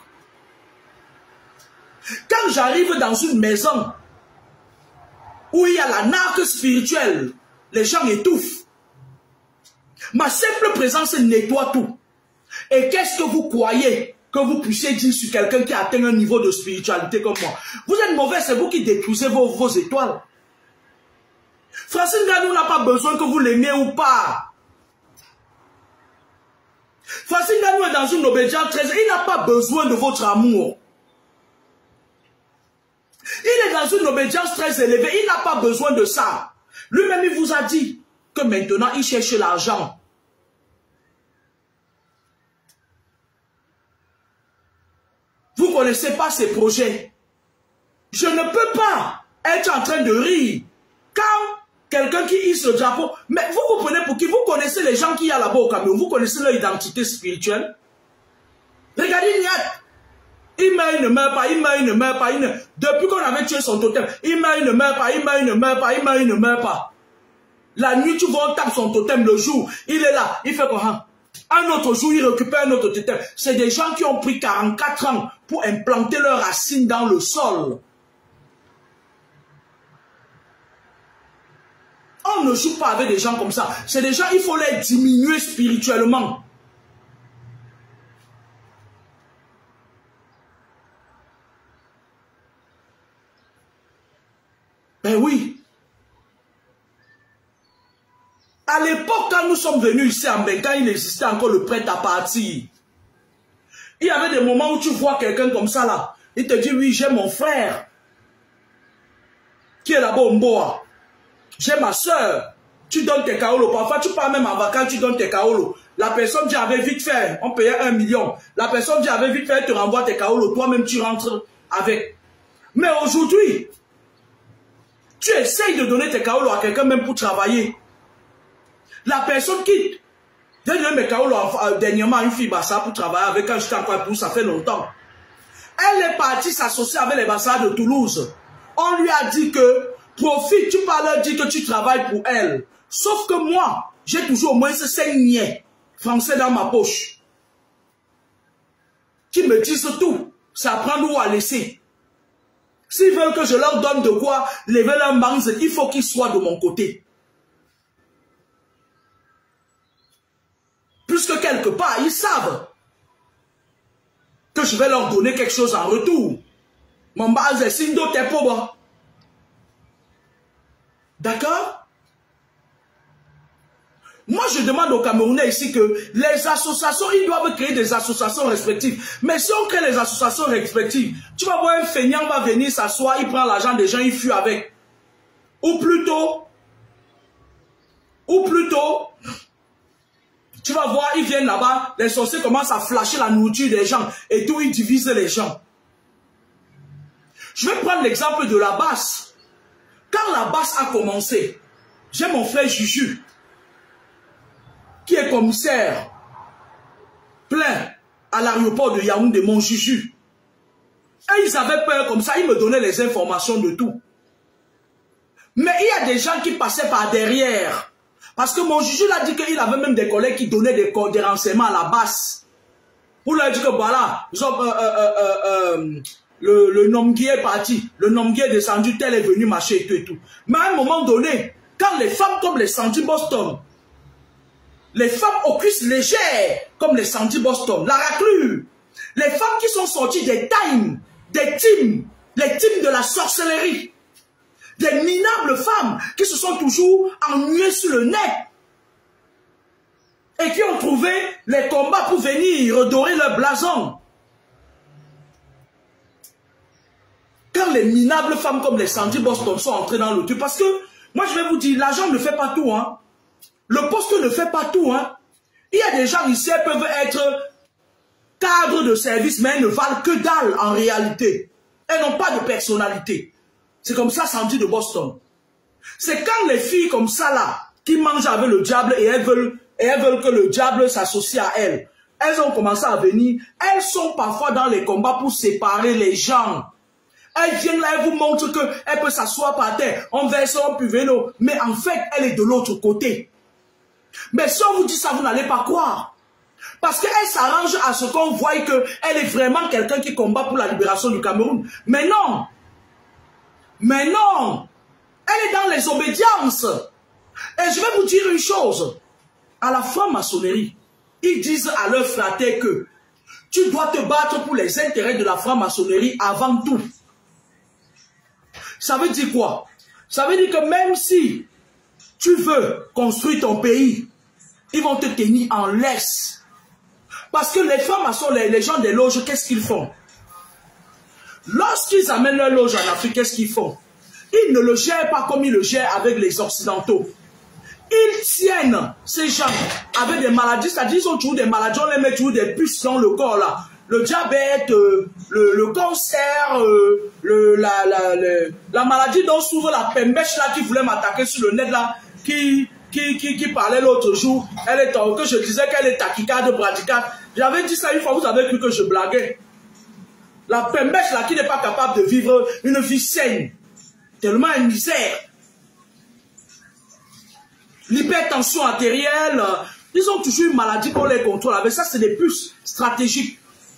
Quand j'arrive dans une maison où il y a la narque spirituelle, les gens étouffent. Ma simple présence nettoie tout. Et qu'est-ce que vous croyez que vous puissiez dire sur quelqu'un qui a atteint un niveau de spiritualité comme moi? Vous êtes mauvais, c'est vous qui détruisez vos, vos étoiles. Francine Nganou n'a pas besoin que vous l'aimiez ou pas. Francine Nganou est dans une obédience très... Il n'a pas besoin de votre amour. Il est dans une obédience très élevée. Il n'a pas besoin de ça. Lui-même, il vous a dit que maintenant, il cherche l'argent. Vous ne connaissez pas ses projets. Je ne peux pas être en train de rire quand quelqu'un qui hisse le drapeau, mais vous vous prenez pour qui? Vous connaissez les gens qui y a là-bas au Cameroun, vous connaissez leur identité spirituelle. Regardez Niat. Il meurt, il ne meurt pas, il meurt, il ne meurt pas. Il ne... Depuis qu'on avait tué son totem, il meurt, il ne meurt pas, il meurt, il ne meurt pas, il meurt, il ne meurt pas. La nuit, tu vois, on tape son totem le jour, il est là, il fait quoi? Un autre jour, il récupère un autre totem. C'est des gens qui ont pris quarante-quatre ans pour implanter leurs racines dans le sol. On ne joue pas avec des gens comme ça. C'est des gens, il faut les diminuer spirituellement. Ben oui. À l'époque, quand nous sommes venus ici en Benga, il existait encore le prêt à partir. Il y avait des moments où tu vois quelqu'un comme ça là. Il te dit, oui, j'ai mon frère qui est là-bas au Mboa. J'ai ma soeur. Tu donnes tes kaolos. Parfois, tu pars même en vacances, tu donnes tes kaolos. La personne dit, avait vite fait, on payait un million. La personne dit, avait vite fait, elle te renvoie tes kaolos. Toi-même, tu rentres avec. Mais aujourd'hui, tu essayes de donner tes kaolos à quelqu'un même pour travailler. La personne quitte. J'ai donné mes kaolos euh, dernièrement à une fille Bassa pour travailler avec quand j'étais encore pour ça fait longtemps. Elle est partie s'associer avec les Bassa de Toulouse. On lui a dit que profite, tu peux leur dire que tu travailles pour elle. Sauf que moi, j'ai toujours au moins ces cinq niais français dans ma poche. Qui me disent tout. C'est à prendre ou à laisser. S'ils veulent que je leur donne de quoi lever leur manche, il faut qu'ils soient de mon côté. Puisque quelque part, ils savent que je vais leur donner quelque chose en retour. Mon base est sindo t'es pauvre. D'accord? Moi, je demande aux Camerounais ici que les associations, ils doivent créer des associations respectives. Mais si on crée les associations respectives, tu vas voir un feignant va venir s'asseoir, il prend l'argent des gens, il fuit avec. Ou plutôt, ou plutôt, tu vas voir, ils viennent là-bas, les sorciers commencent à flasher la nourriture des gens et tout, ils divisent les gens. Je vais prendre l'exemple de la basse. Quand la basse a commencé, j'ai mon frère Juju, qui est commissaire plein à l'aéroport de Yaoundé, mon Juju. Et ils avaient peur comme ça, ils me donnaient les informations de tout. Mais il y a des gens qui passaient par derrière. Parce que mon Juju l'a dit qu'il avait même des collègues qui donnaient des, des renseignements à la basse. Pour leur dire que voilà, ils ont, euh, euh, euh, euh, le, le Nomguier est parti, le Nomguier est descendu, tel est venu marcher et tout et tout. Mais à un moment donné, quand les femmes comme les Sandy Boston, les femmes aux cuisses légères comme les Sandy Boston, la raclure, les femmes qui sont sorties des times, des teams, les teams de la sorcellerie, des minables femmes qui se sont toujours ennuyées sur le net et qui ont trouvé les combats pour venir redorer leur blason. quand les minables femmes comme les Sandy Boston sont entrées dans le truc. Parce que, moi je vais vous dire, l'argent ne fait pas tout. Hein. Le poste ne fait pas tout. Hein. Il y a des gens ici qui peuvent être cadres de service, mais elles ne valent que dalle en réalité. Elles n'ont pas de personnalité. C'est comme ça Sandy de Boston. C'est quand les filles comme ça là, qui mangent avec le diable et elles veulent, et elles veulent que le diable s'associe à elles. Elles ont commencé à venir. Elles sont parfois dans les combats pour séparer les gens. Elle vient là, elle vous montre qu'elle peut s'asseoir par terre, on verse un puveno, mais en fait, elle est de l'autre côté. Mais si on vous dit ça, vous n'allez pas croire. Parce qu'elle s'arrange à ce qu'on voie qu'elle est vraiment quelqu'un qui combat pour la libération du Cameroun. Mais non. Mais non. Elle est dans les obédiences. Et je vais vous dire une chose. À la franc-maçonnerie, ils disent à leurs fraters que tu dois te battre pour les intérêts de la franc-maçonnerie avant tout. Ça veut dire quoi? Ça veut dire que même si tu veux construire ton pays, ils vont te tenir en laisse. Parce que les francs-maçons, les, les gens des loges, qu'est-ce qu'ils font? Lorsqu'ils amènent leur loge en Afrique, qu'est-ce qu'ils font? Ils ne le gèrent pas comme ils le gèrent avec les Occidentaux. Ils tiennent ces gens avec des maladies, c'est-à-dire ils ont toujours des maladies, on les met toujours des puces dans le corps là. Le diabète, euh, le, le cancer, euh, le, la, la, le, la maladie dont s'ouvre la pembèche là qui voulait m'attaquer sur le net là, qui, qui, qui, qui parlait l'autre jour, elle est en, que je disais qu'elle est tachycarde, bradycarde. J'avais dit ça une fois, vous avez cru que je blaguais. La pembèche là qui n'est pas capable de vivre une vie saine, tellement une misère. L'hypertension artérielle, ils ont toujours une maladie qu'on les contrôle. Avec ça, c'est des puces stratégiques.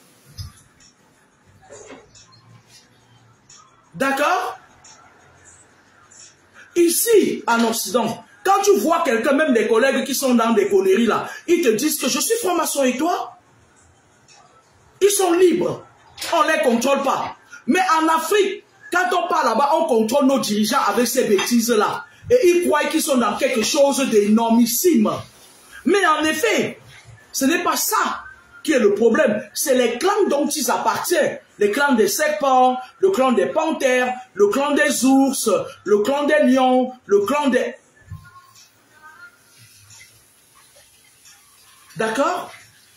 D'accord? Ici, en Occident, quand tu vois quelqu'un, même des collègues qui sont dans des conneries là, ils te disent que je suis franc-maçon et toi? Ils sont libres. On ne les contrôle pas. Mais en Afrique, quand on part là-bas, on contrôle nos dirigeants avec ces bêtises-là. Et ils croient qu'ils sont dans quelque chose d'énormissime. Mais en effet, ce n'est pas ça qui est le problème. C'est les clans dont ils appartiennent. Les clans des serpents, le clan des panthères, le clan des ours, le clan des lions, le clan des... D'accord?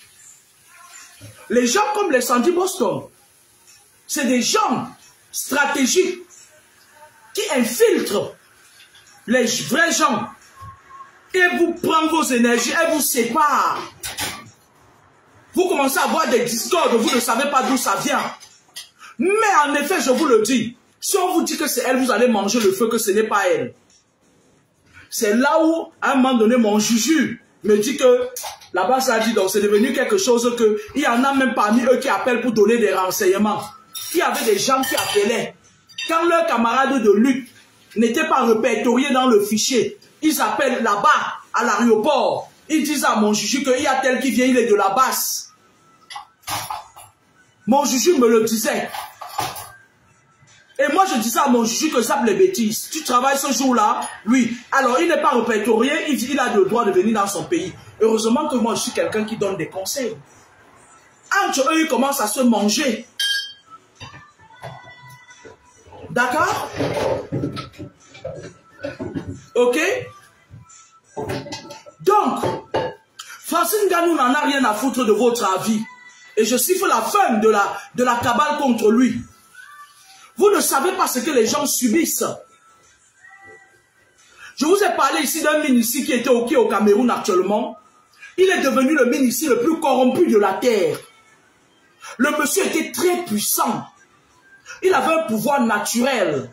Les gens comme les Sandy Boston, c'est des gens stratégiques qui infiltrent les vrais gens et vous prennent vos énergies et vous séparent. Vous commencez à avoir des discordes, vous ne savez pas d'où ça vient. Mais en effet, je vous le dis, si on vous dit que c'est elle, vous allez manger le feu, que ce n'est pas elle. C'est là où, à un moment donné, mon juju me dit que, là-bas, ça dit, donc c'est devenu quelque chose que, il y en a même parmi eux qui appellent pour donner des renseignements. Il y avait des gens qui appelaient. Quand leurs camarades de lutte n'étaient pas répertoriés dans le fichier, ils appellent là-bas, à l'aéroport. Ils disent à mon juju qu'il y a tel qui vient, il est de la basse. Mon juju me le disait. Et moi, je disais à mon juju que ça les bêtises. Tu travailles ce jour-là, lui. Alors, il n'est pas répertorié, il, il a le droit de venir dans son pays. Heureusement que moi, je suis quelqu'un qui donne des conseils. Entre eux, ils commencent à se manger. D'accord? Ok? Donc, Francine Ganou n'en a rien à foutre de votre avis. Et je siffle la fin de la, de la cabale contre lui. Vous ne savez pas ce que les gens subissent. Je vous ai parlé ici d'un ministre qui était au, au Cameroun actuellement. Il est devenu le ministre le plus corrompu de la terre. Le monsieur était très puissant. Il avait un pouvoir naturel.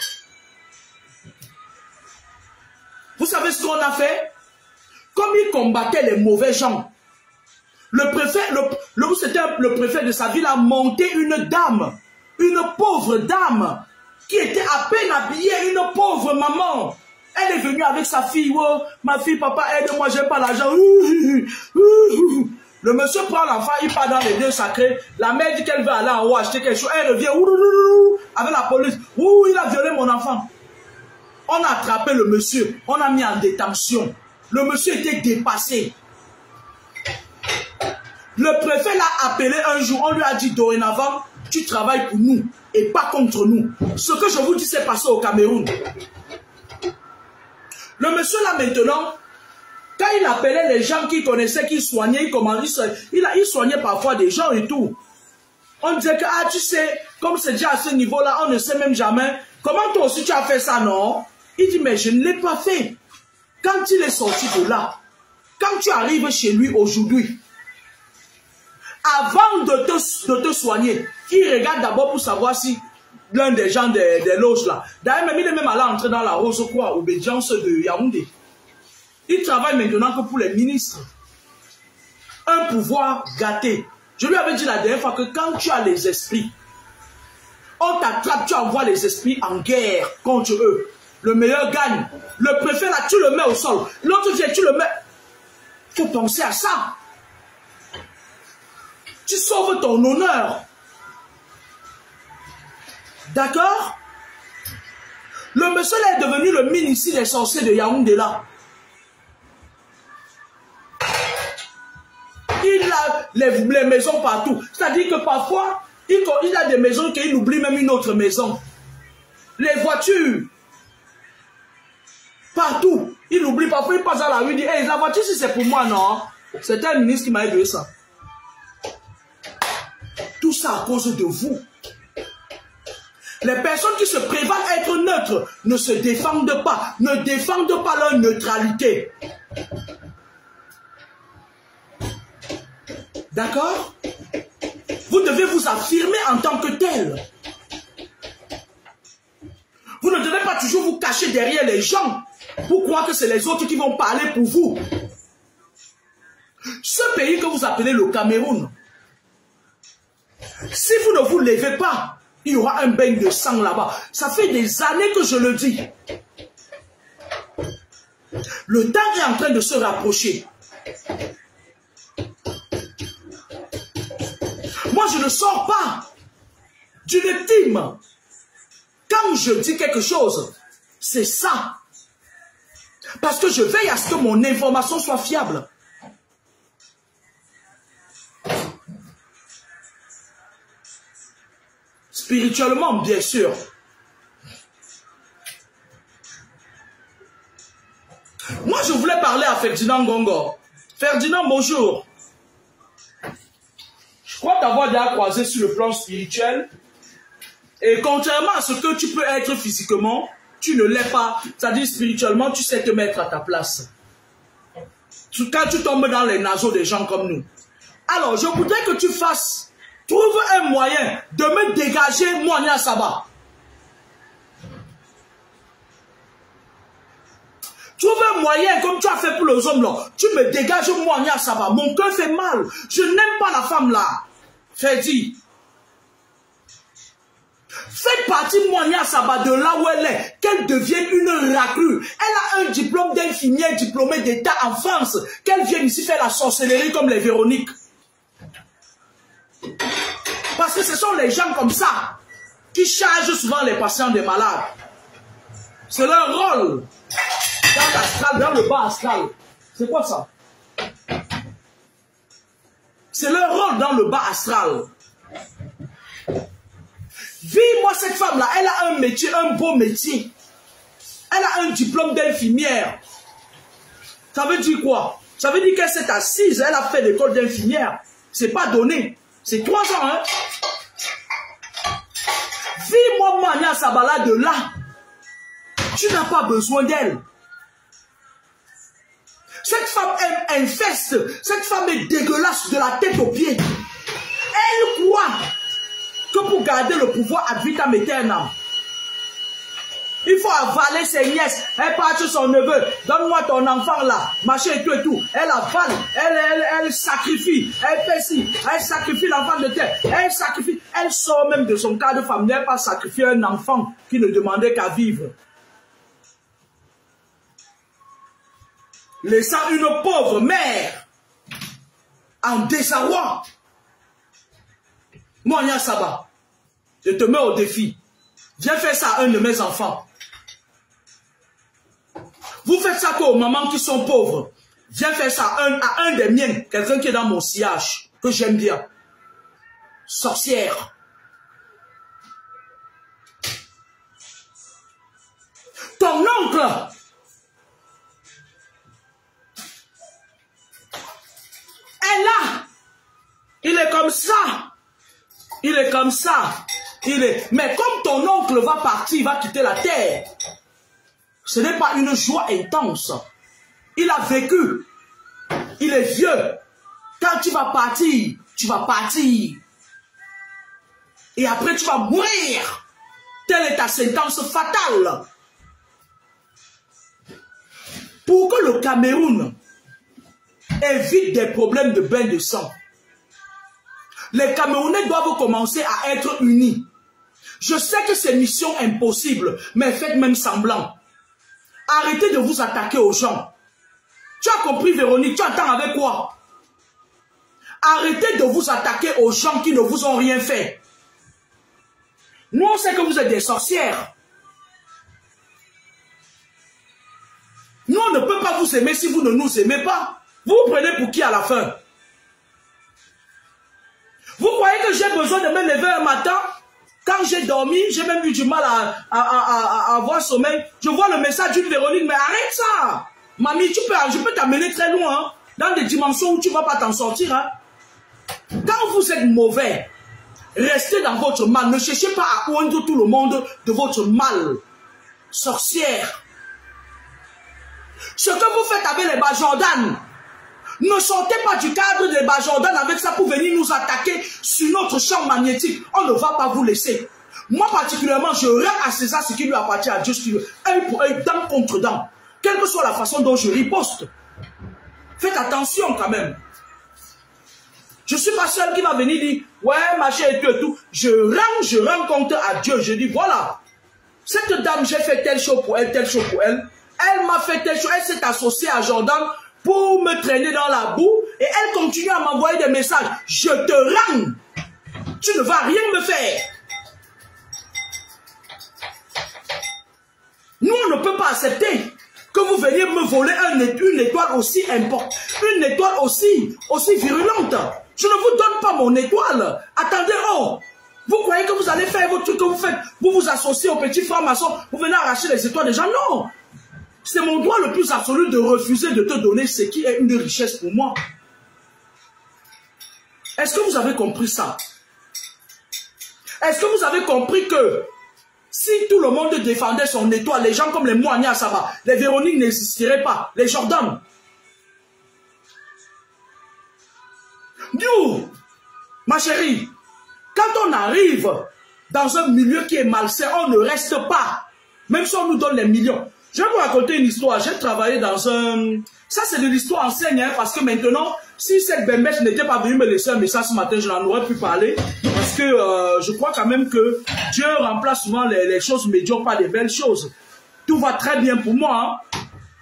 Vous savez ce qu'on a fait? Comme il combattait les mauvais gens, le préfet, le, le, c'était le préfet de sa ville a monté une dame, une pauvre dame, qui était à peine habillée, une pauvre maman. Elle est venue avec sa fille. Oh, ma fille, papa, aide-moi, j'ai pas l'argent. Le monsieur prend l'enfant, il part dans les deux sacrés. La mère dit qu'elle veut aller en haut acheter quelque chose. Elle revient avec la police. Ouh, il a violé mon enfant. On a attrapé le monsieur. On a mis en détention. Le monsieur était dépassé. Le préfet l'a appelé un jour. On lui a dit dorénavant, tu travailles pour nous. et pas contre nous. Ce que je vous dis, c'est passé au Cameroun. Le monsieur là maintenant, quand il appelait les gens qui connaissaient, qui soignaient, il, commençait, il, il soignait parfois des gens et tout. On disait que, ah tu sais, comme c'est déjà à ce niveau-là, on ne sait même jamais. Comment toi aussi tu as fait ça, non? Il dit, mais je ne l'ai pas fait. Quand il est sorti de là, quand tu arrives chez lui aujourd'hui, avant de te, de te soigner, il regarde d'abord pour savoir si l'un des gens des, des loges là, d'ailleurs même il est même allé entrer dans la rose quoi, obédience de Yaoundé. Il travaille maintenant que pour les ministres. Un pouvoir gâté. Je lui avais dit la dernière fois que quand tu as les esprits, on t'attrape, tu envoies les esprits en guerre contre eux. Le meilleur gagne. Le préfet là, tu le mets au sol. L'autre vient, tu le mets. Il faut penser à ça. Tu sauves ton honneur. D'accord? Le monsieur là est devenu le ministre des sorciers de Yaoundé là. Il a les, les maisons partout. C'est-à-dire que parfois, il, il a des maisons qu'il oublie même une autre maison. Les voitures. Partout. Il oublie parfois, il passe à la rue, il dit, hey, la voiture, si c'est pour moi, non. C'est un ministre qui m'a aidé ça. Tout ça à cause de vous. Les personnes qui se prévalent être neutres ne se défendent pas, ne défendent pas leur neutralité. D'accord? Vous devez vous affirmer en tant que tel. Vous ne devez pas toujours vous cacher derrière les gens pour croire que c'est les autres qui vont parler pour vous. Ce pays que vous appelez le Cameroun, si vous ne vous levez pas, il y aura un bain de sang là-bas. Ça fait des années que je le dis. Le temps est en train de se rapprocher. Moi, je ne sors pas d'une team. Quand je dis quelque chose, c'est ça. Parce que je veille à ce que mon information soit fiable. Spirituellement, bien sûr. Moi, je voulais parler à Ferdinand Gongo. Ferdinand, bonjour. Je crois t'avoir déjà croisé sur le plan spirituel. Et contrairement à ce que tu peux être physiquement, tu ne l'es pas. C'est-à-dire spirituellement, tu sais te mettre à ta place. Quand tu tombes dans les naseaux des gens comme nous. Alors, je voudrais que tu fasses, trouve un moyen de me dégager Monia Saba. Trouve un moyen, comme tu as fait pour les hommes là. Tu me dégages Monia Saba. Mon cœur fait mal. Je n'aime pas la femme là. Ferdi. Faites partie Monia Saba de là où elle est. Qu'elle devienne une raclure. Elle a un diplôme d'infirmière diplômée d'État en France. Qu'elle vienne ici faire la sorcellerie comme les Véroniques. Parce que ce sont les gens comme ça qui chargent souvent les patients des malades. C'est leur rôle. Dans l'astral, dans le bas astral. C'est quoi ça? C'est leur rôle dans le bas astral. Vis-moi cette femme-là, elle a un métier, un beau métier. Elle a un diplôme d'infirmière. Ça veut dire quoi? Ça veut dire qu'elle s'est assise, elle a fait l'école d'infirmière. C'est pas donné. C'est trois ans, hein? Vis-moi Monia Sabala de là. Tu n'as pas besoin d'elle. Cette femme est infeste. Cette femme est dégueulasse de la tête aux pieds. Elle croit que pour garder le pouvoir ad vitam aeternam, il faut avaler ses nièces. Elle part sur son neveu. Donne-moi ton enfant là. Machin et tout et tout. Elle avale. Elle, elle, elle sacrifie. Elle fait ci. Elle sacrifie l'enfant de terre. Elle sacrifie. Elle sort même de son cadre familial pour sacrifier un enfant qui ne demandait qu'à vivre. Laissant une pauvre mère en désarroi. Monia Saba, je te mets au défi. Viens faire ça à un de mes enfants. Vous faites ça aux mamans qui sont pauvres. Viens faire ça à un, à un des miens, quelqu'un qui est dans mon sillage, que j'aime bien. Sorcière. ton oncle est là. Il est comme ça. Il est comme ça. Il est... Mais comme ton oncle va partir, il va quitter la terre, ce n'est pas une joie intense. Il a vécu. Il est vieux. Quand tu vas partir, tu vas partir. Et après, tu vas mourir. Telle est ta sentence fatale. Pour que le Cameroun évite des problèmes de bain de sang, les Camerounais doivent commencer à être unis. Je sais que c'est mission impossible, mais faites même semblant. Arrêtez de vous attaquer aux gens. Tu as compris, Véronique? Tu attends avec quoi? Arrêtez de vous attaquer aux gens qui ne vous ont rien fait. Nous, on sait que vous êtes des sorcières. Nous, on ne peut pas vous aimer si vous ne nous aimez pas. Vous vous prenez pour qui à la fin? Vous croyez que j'ai besoin de me lever un matin? Quand j'ai dormi, j'ai même eu du mal à, à, à, à avoir sommeil. Je vois le message d'une Véronique, mais arrête ça. Mamie, tu peux, je peux t'amener très loin, hein, dans des dimensions où tu ne vas pas t'en sortir. Hein. Quand vous êtes mauvais, restez dans votre mal. Ne cherchez pas à oindre tout le monde de votre mal. Sorcière. Ce que vous faites avec les Bajordanes, ne sortez pas du cadre des Bajordanes avec ça pour venir nous attaquer sur notre champ magnétique. On ne va pas vous laisser. Moi particulièrement, je rends à César ce qui lui appartient à Dieu, ce qui lui... œil pour œil, dent contre dent. Quelle que soit la façon dont je riposte. Faites attention quand même. Je ne suis pas seul qui va venir dire, ouais, machin et tout et tout. Je rends, je rends compte à Dieu. Je dis, voilà, cette dame, j'ai fait telle chose pour elle, telle chose pour elle. Elle m'a fait telle chose, elle s'est associée à Jordan pour me traîner dans la boue. Et elle continue à m'envoyer des messages. Je te rends. Tu ne vas rien me faire. Nous, on ne peut pas accepter que vous veniez me voler un, une étoile aussi importante, une étoile aussi, aussi virulente. Je ne vous donne pas mon étoile. Attendez, oh, vous croyez que vous allez faire votre truc que vous faites, vous vous associez aux petits francs-maçons, vous venez arracher les étoiles des gens? Non. C'est mon droit le plus absolu de refuser de te donner ce qui est une richesse pour moi. Est-ce que vous avez compris ça? Est-ce que vous avez compris que si tout le monde défendait son étoile, les gens comme les Moignards, ça va, les Véroniques n'existeraient pas, les Jordan. Nous, ma chérie, quand on arrive dans un milieu qui est malsain, on ne reste pas, même si on nous donne les millions. Je vais vous raconter une histoire. J'ai travaillé dans un... Ça, c'est de l'histoire ancienne, hein, parce que maintenant, si cette bembèche n'était pas venue me laisser un message ce matin, je n'en aurais pu parler. Parce que euh, je crois quand même que Dieu remplace souvent les, les choses médiocres par des belles choses. Tout va très bien pour moi. Hein.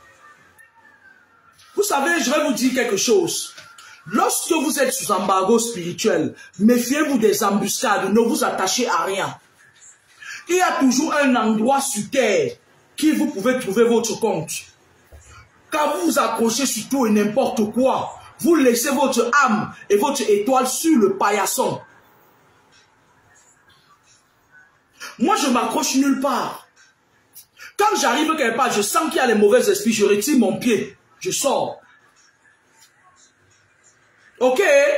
Vous savez, je vais vous dire quelque chose. Lorsque vous êtes sous embargo spirituel, méfiez-vous des embuscades, ne vous attachez à rien. Il y a toujours un endroit sur terre qui vous pouvez trouver votre compte. Quand vous vous accrochez sur tout et n'importe quoi, vous laissez votre âme et votre étoile sur le paillasson. Moi, je m'accroche nulle part. Quand j'arrive quelque part, je sens qu'il y a les mauvais esprits, je retire mon pied, je sors. Ok?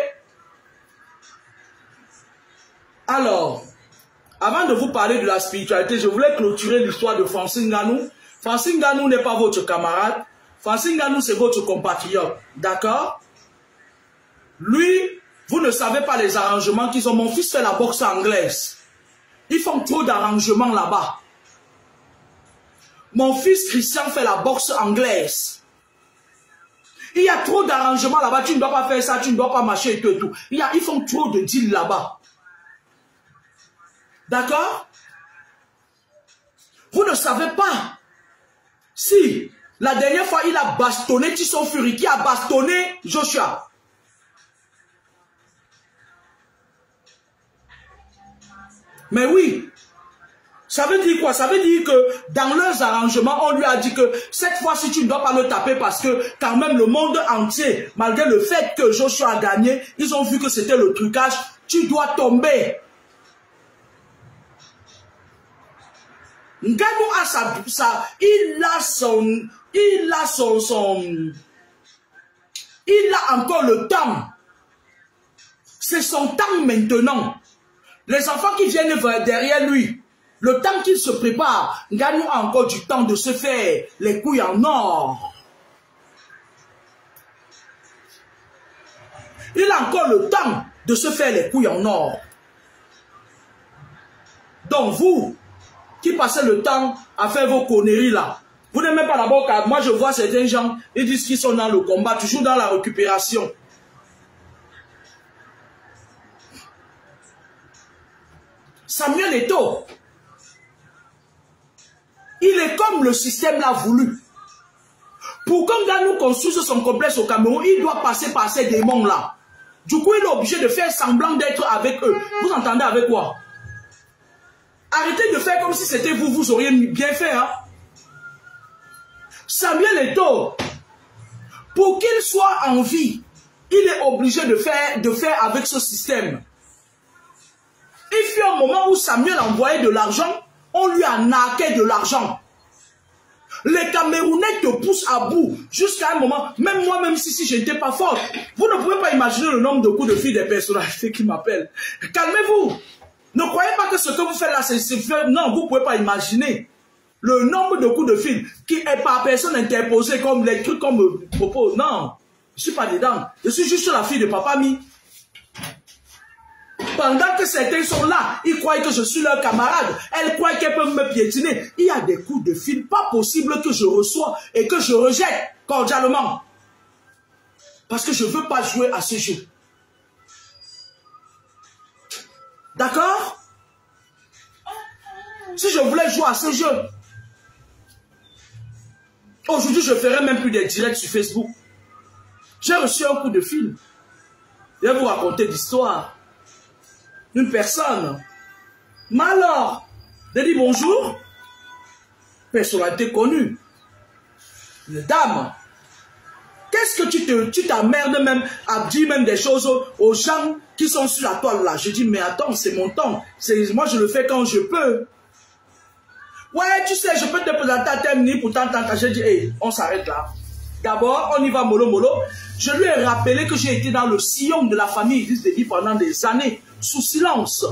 Alors, avant de vous parler de la spiritualité, je voulais clôturer l'histoire de Francine Nganou. Francine Nganou n'est pas votre camarade. Francine Nganou, c'est votre compatriote. D'accord? Lui, vous ne savez pas les arrangements qu'ils ont. Mon fils fait la boxe anglaise. Ils font trop d'arrangements là-bas. Mon fils Christian fait la boxe anglaise. Il y a trop d'arrangements là-bas. Tu ne dois pas faire ça, tu ne dois pas marcher et tout et tout. Il y a, ils font trop de deals là-bas. D'accord? Vous ne savez pas si la dernière fois il a bastonné Tyson Fury, qui a bastonné Joshua. Mais oui, ça veut dire quoi? Ça veut dire que dans leurs arrangements, on lui a dit que cette fois-ci, tu ne dois pas le taper parce que quand même le monde entier, malgré le fait que Joshua a gagné, ils ont vu que c'était le trucage, tu dois tomber. Nganou a sa, sa, il a son, il a son, son, il a encore le temps. C'est son temps maintenant. Les enfants qui viennent derrière lui, le temps qu'il se prépare, Nganou a encore du temps de se faire les couilles en or. Il a encore le temps de se faire les couilles en or. Donc vous, qui passez le temps à faire vos conneries là, vous n'aimez même pas d'abord, car moi je vois certains gens, ils disent qu'ils sont dans le combat, toujours dans la récupération. Samuel Eto'o, il est comme le système l'a voulu. Pour qu'on Nganou construise son complexe au Cameroun, il doit passer par ces démons-là. Du coup, il est obligé de faire semblant d'être avec eux. Vous entendez avec quoi? Arrêtez de faire comme si c'était vous, vous auriez bien fait. Hein? Samuel Eto'o, pour qu'il soit en vie, il est obligé de faire, de faire avec ce système. Il fut un moment où Samuel envoyait de l'argent, on lui a narqué de l'argent. Les Camerounais te poussent à bout jusqu'à un moment, même moi, même si, si je n'étais pas forte, vous ne pouvez pas imaginer le nombre de coups de fil des personnalités qui m'appellent. Calmez-vous. Ne croyez pas que ce que vous faites là, c'est fait. Non, vous ne pouvez pas imaginer le nombre de coups de fil qui est par personne interposée comme les trucs qu'on me propose. Non, je ne suis pas dedans. Je suis juste la fille de Papa Mi. Pendant que certains sont là, ils croient que je suis leur camarade. Elles croient qu'elles peuvent me piétiner. Il y a des coups de fil pas possible que je reçois et que je rejette cordialement. Parce que je ne veux pas jouer à ce jeu. D'accord? Si je voulais jouer à ce jeu, aujourd'hui je ne ferais même plus des directs sur Facebook. J'ai reçu un coup de fil. Je vais vous raconter l'histoire. Une personne. Mais alors, je dis bonjour. Personnalité connue. Une dame. Qu'est-ce que tu te, tu t'emmerdes même à dire même des choses aux gens qui sont sur la toile là? Je dis, mais attends, c'est mon temps. Moi, je le fais quand je peux. Ouais, tu sais, je peux te présenter à terminer pour tant, tant, tant. J'ai dit, hey, on s'arrête là. D'abord, on y va mollo mollo. Je lui ai rappelé que j'ai été dans le sillon de la famille Idriss Déby pendant des années, sous silence.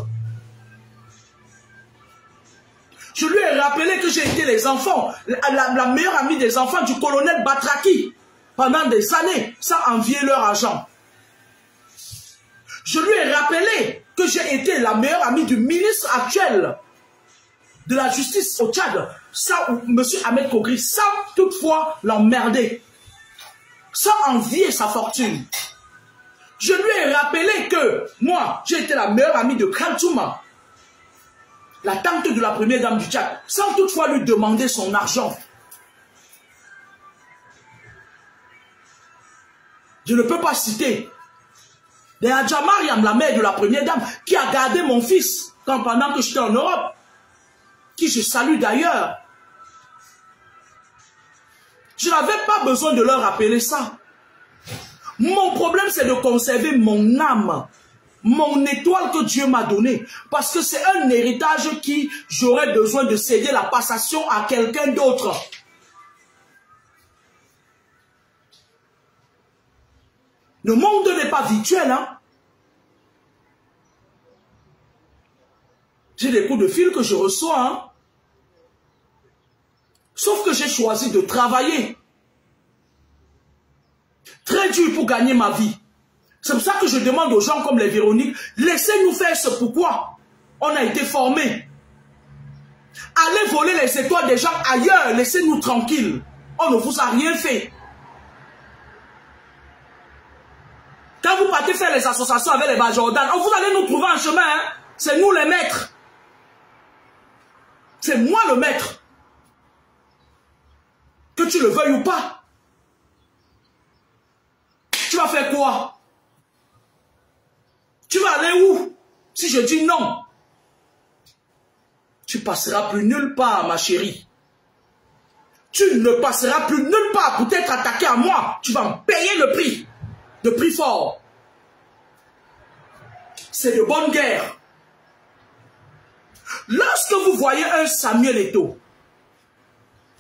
Je lui ai rappelé que j'ai été les enfants, la, la, la meilleure amie des enfants du colonel Batraki pendant des années, sans envier leur argent. Je lui ai rappelé que j'ai été la meilleure amie du ministre actuel de la justice au Tchad, sans M. Ahmed Kogri, sans toutefois l'emmerder, sans envier sa fortune. Je lui ai rappelé que moi, j'ai été la meilleure amie de Kantouma, la tante de la première dame du Tchad, sans toutefois lui demander son argent. Je ne peux pas citer les Hadja Mariam, la mère de la première dame, qui a gardé mon fils quand, pendant que j'étais en Europe, qui je salue d'ailleurs. Je n'avais pas besoin de leur rappeler ça. Mon problème, c'est de conserver mon âme, mon étoile que Dieu m'a donnée. Parce que c'est un héritage qui, j'aurais besoin de céder la passation à quelqu'un d'autre. Le monde n'est pas virtuel, hein. J'ai des coups de fil que je reçois, hein. Sauf que j'ai choisi de travailler. Très dur pour gagner ma vie. C'est pour ça que je demande aux gens comme les Véroniques, laissez-nous faire ce pourquoi on a été formés. Allez voler les étoiles des gens ailleurs, laissez-nous tranquilles. On ne vous a rien fait. Quand vous partez faire les associations avec les Bajordan, vous allez nous trouver en chemin. Hein? C'est nous les maîtres. C'est moi le maître. Que tu le veuilles ou pas. Tu vas faire quoi? Tu vas aller où? Si je dis non, tu passeras plus nulle part, ma chérie. Tu ne passeras plus nulle part pour t'être attaqué à moi. Tu vas me payer le prix. De prix fort. C'est de bonne guerre. Lorsque vous voyez un Samuel Eto'o,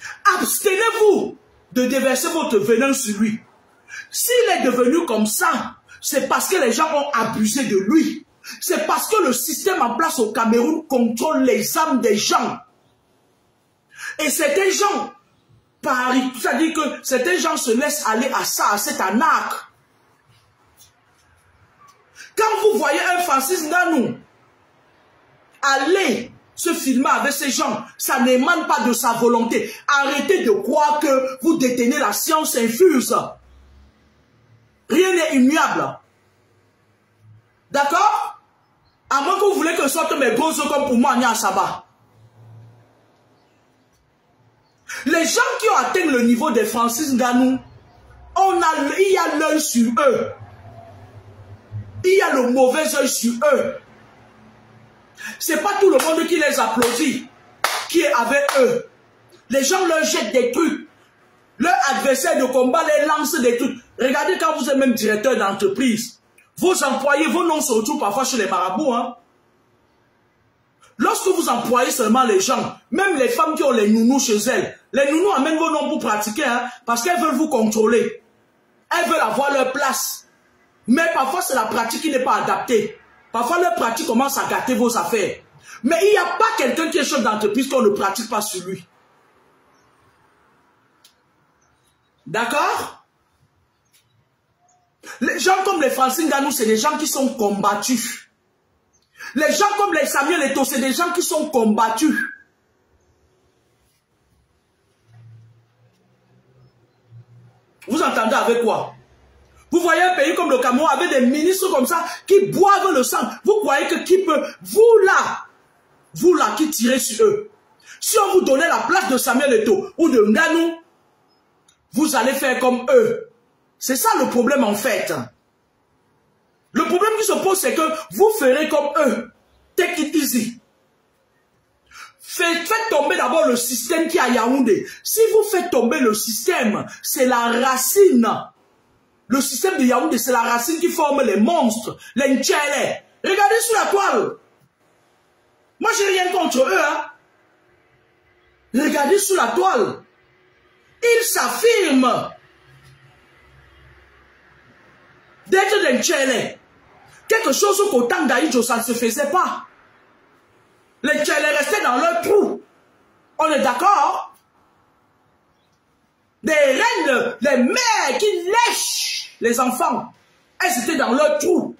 Abstenez-vous de déverser votre venin sur lui. S'il est devenu comme ça, c'est parce que les gens ont abusé de lui. C'est parce que le système en place au Cameroun contrôle les âmes des gens. Et certains gens, c'est-à-dire que certains gens se laissent aller à ça, à cette arnaque. Quand vous voyez un Francis Ngannou aller se filmer avec ces gens, ça n'émane pas de sa volonté. Arrêtez de croire que vous détenez la science infuse. Rien n'est immuable. D'accord? À moins que vous voulez que sortent mes gros œufs comme pour moi, Nya Saba. Les gens qui ont atteint le niveau de Francis Ngannou, on a, il y a l'œil sur eux. Il y a le mauvais œil sur eux. C'est pas tout le monde qui les applaudit, qui est avec eux. Les gens leur jettent des trucs. Leur adversaire de combat les lance des trucs. Regardez quand vous êtes même directeur d'entreprise. Vos employés, vos noms se retrouvent parfois chez les marabouts. Hein? Lorsque vous employez seulement les gens, même les femmes qui ont les nounous chez elles, les nounous amènent vos noms pour pratiquer, hein, parce qu'elles veulent vous contrôler. Elles veulent avoir leur place. Mais parfois, c'est la pratique qui n'est pas adaptée. Parfois, leur pratique commence à gâter vos affaires. Mais il n'y a pas quelqu'un qui est chef d'entreprise qu'on ne pratique pas sur lui. D'accord? Les gens comme les Francis Ngannou, c'est des gens qui sont combattus. Les gens comme les Samuel Eto'o, c'est des gens qui sont combattus. Vous entendez avec quoi? Vous voyez un pays comme le Cameroun avec des ministres comme ça qui boivent le sang. Vous croyez que qui peut, vous là, vous là qui tirez sur eux, si on vous donnait la place de Samuel Eto'o ou de Ngannou, vous allez faire comme eux. C'est ça le problème en fait. Le problème qui se pose, c'est que vous ferez comme eux. Take it easy. Faites, faites tomber d'abord le système qui est à Yaoundé. Si vous faites tomber le système, c'est la racine. Le système de Yaoundé, c'est la racine qui forme les monstres, les Ntchélé. Regardez sur la toile. Moi, j'ai rien contre eux. Hein. Regardez sur la toile. Ils s'affirment d'être des Ntchélé. Quelque chose qu'au temps d'Aïdjo, ça ne se faisait pas. Les Ntchélé restaient dans leur trou. On est d'accord? Des reines, des mères qui lèchent les enfants. Elles étaient dans leur trou.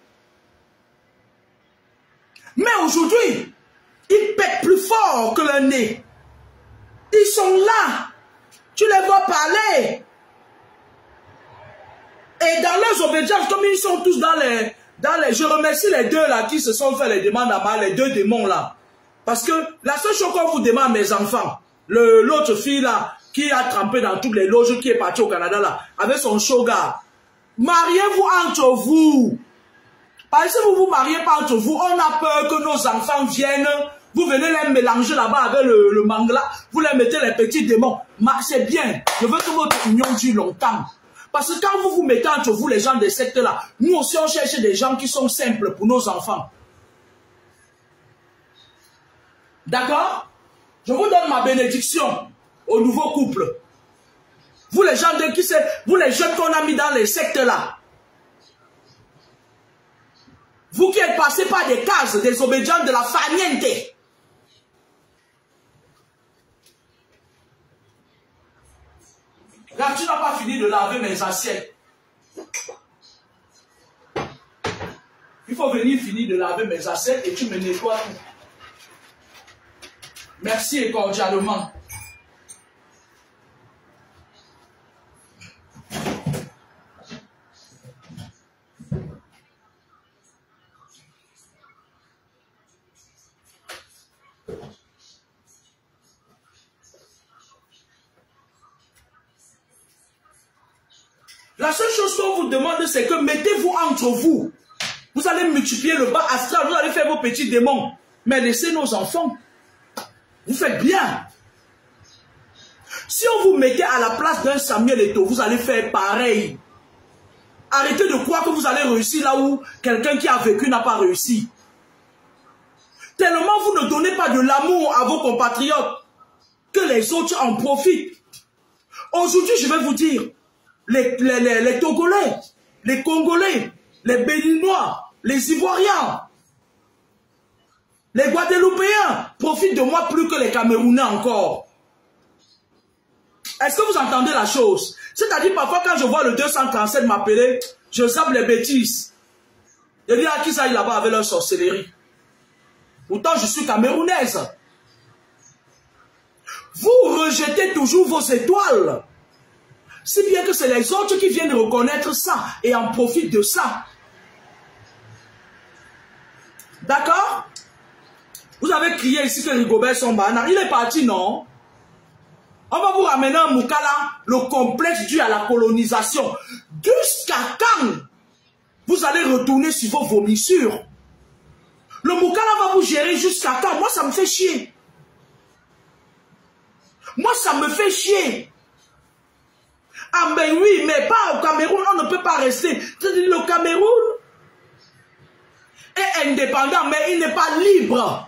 Mais aujourd'hui, ils pètent plus fort que le nez. Ils sont là. Tu les vois parler. Et dans leurs obédiences, comme ils sont tous dans les... Dans les je remercie les deux là qui se sont fait les demandes à mal, les deux démons là. Parce que la seule chose qu'on vous demande, mes enfants, l'autre fille là, qui a trempé dans toutes les loges, qui est partie au Canada là, avec son shoga, mariez-vous entre vous. Parce que si vous vous mariez pas entre vous, on a peur que nos enfants viennent, vous venez les mélanger là-bas avec le, le mangla, vous les mettez les petits démons. C'est bien, je veux que votre union dure longtemps. Parce que quand vous vous mettez entre vous, les gens des sectes là, nous aussi on cherche des gens qui sont simples pour nos enfants. D'accord? Je vous donne ma bénédiction au nouveau couple. Vous les gens de qui c'est, vous les jeunes qu'on a mis dans les sectes là. Vous qui êtes passés par des cases, des obédients de la farniente. Là, tu n'as pas fini de laver mes assiettes. Il faut venir finir de laver mes assiettes et tu me nettoies tout. Merci et cordialement. La seule chose qu'on vous demande, c'est que mettez-vous entre vous. Vous allez multiplier le bas astral, vous allez faire vos petits démons. Mais laissez nos enfants. Vous faites bien. Si on vous mettait à la place d'un Samuel Eto'o, vous allez faire pareil. Arrêtez de croire que vous allez réussir là où quelqu'un qui a vécu n'a pas réussi. Tellement vous ne donnez pas de l'amour à vos compatriotes. que les autres en profitent. Aujourd'hui, je vais vous dire, les, les, les, les Togolais, les Congolais, les Béninois, les Ivoiriens, les Guadeloupéens profitent de moi plus que les Camerounais encore. Est-ce que vous entendez la chose? C'est-à-dire parfois quand je vois le deux cent trente-sept m'appeler, je zappe les bêtises. Je dis à qui ça aille là-bas avec leur sorcellerie. Pourtant je suis camerounaise. Vous rejetez toujours vos étoiles. Si bien que c'est les autres qui viennent reconnaître ça et en profitent de ça. D'accord? Vous avez crié ici que Rigobert Sambana, il est parti, non? On va vous ramener un Moukala, le complexe dû à la colonisation. Jusqu'à quand vous allez retourner sur vos vomissures? Le Moukala va vous gérer jusqu'à quand? Moi, ça me fait chier. Moi, ça me fait chier. Ah ben oui, mais pas au Cameroun, on ne peut pas rester. Le Cameroun est indépendant, mais il n'est pas libre.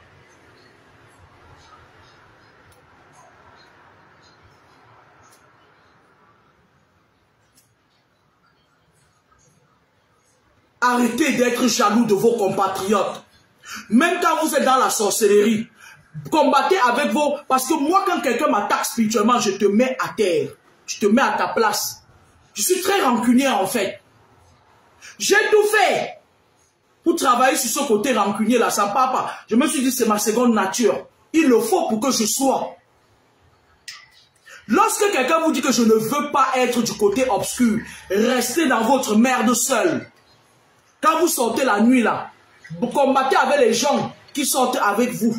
Arrêtez d'être jaloux de vos compatriotes. Même quand vous êtes dans la sorcellerie, combattez avec vos... Parce que moi, quand quelqu'un m'attaque spirituellement, je te mets à terre. Je te mets à ta place. Je suis très rancunier en fait. J'ai tout fait pour travailler sur ce côté rancunier là, ça part pas. Je me suis dit c'est ma seconde nature. Il le faut pour que je sois. Lorsque quelqu'un vous dit que je ne veux pas être du côté obscur, restez dans votre merde seul. Quand vous sortez la nuit là, vous combattez avec les gens qui sortent avec vous.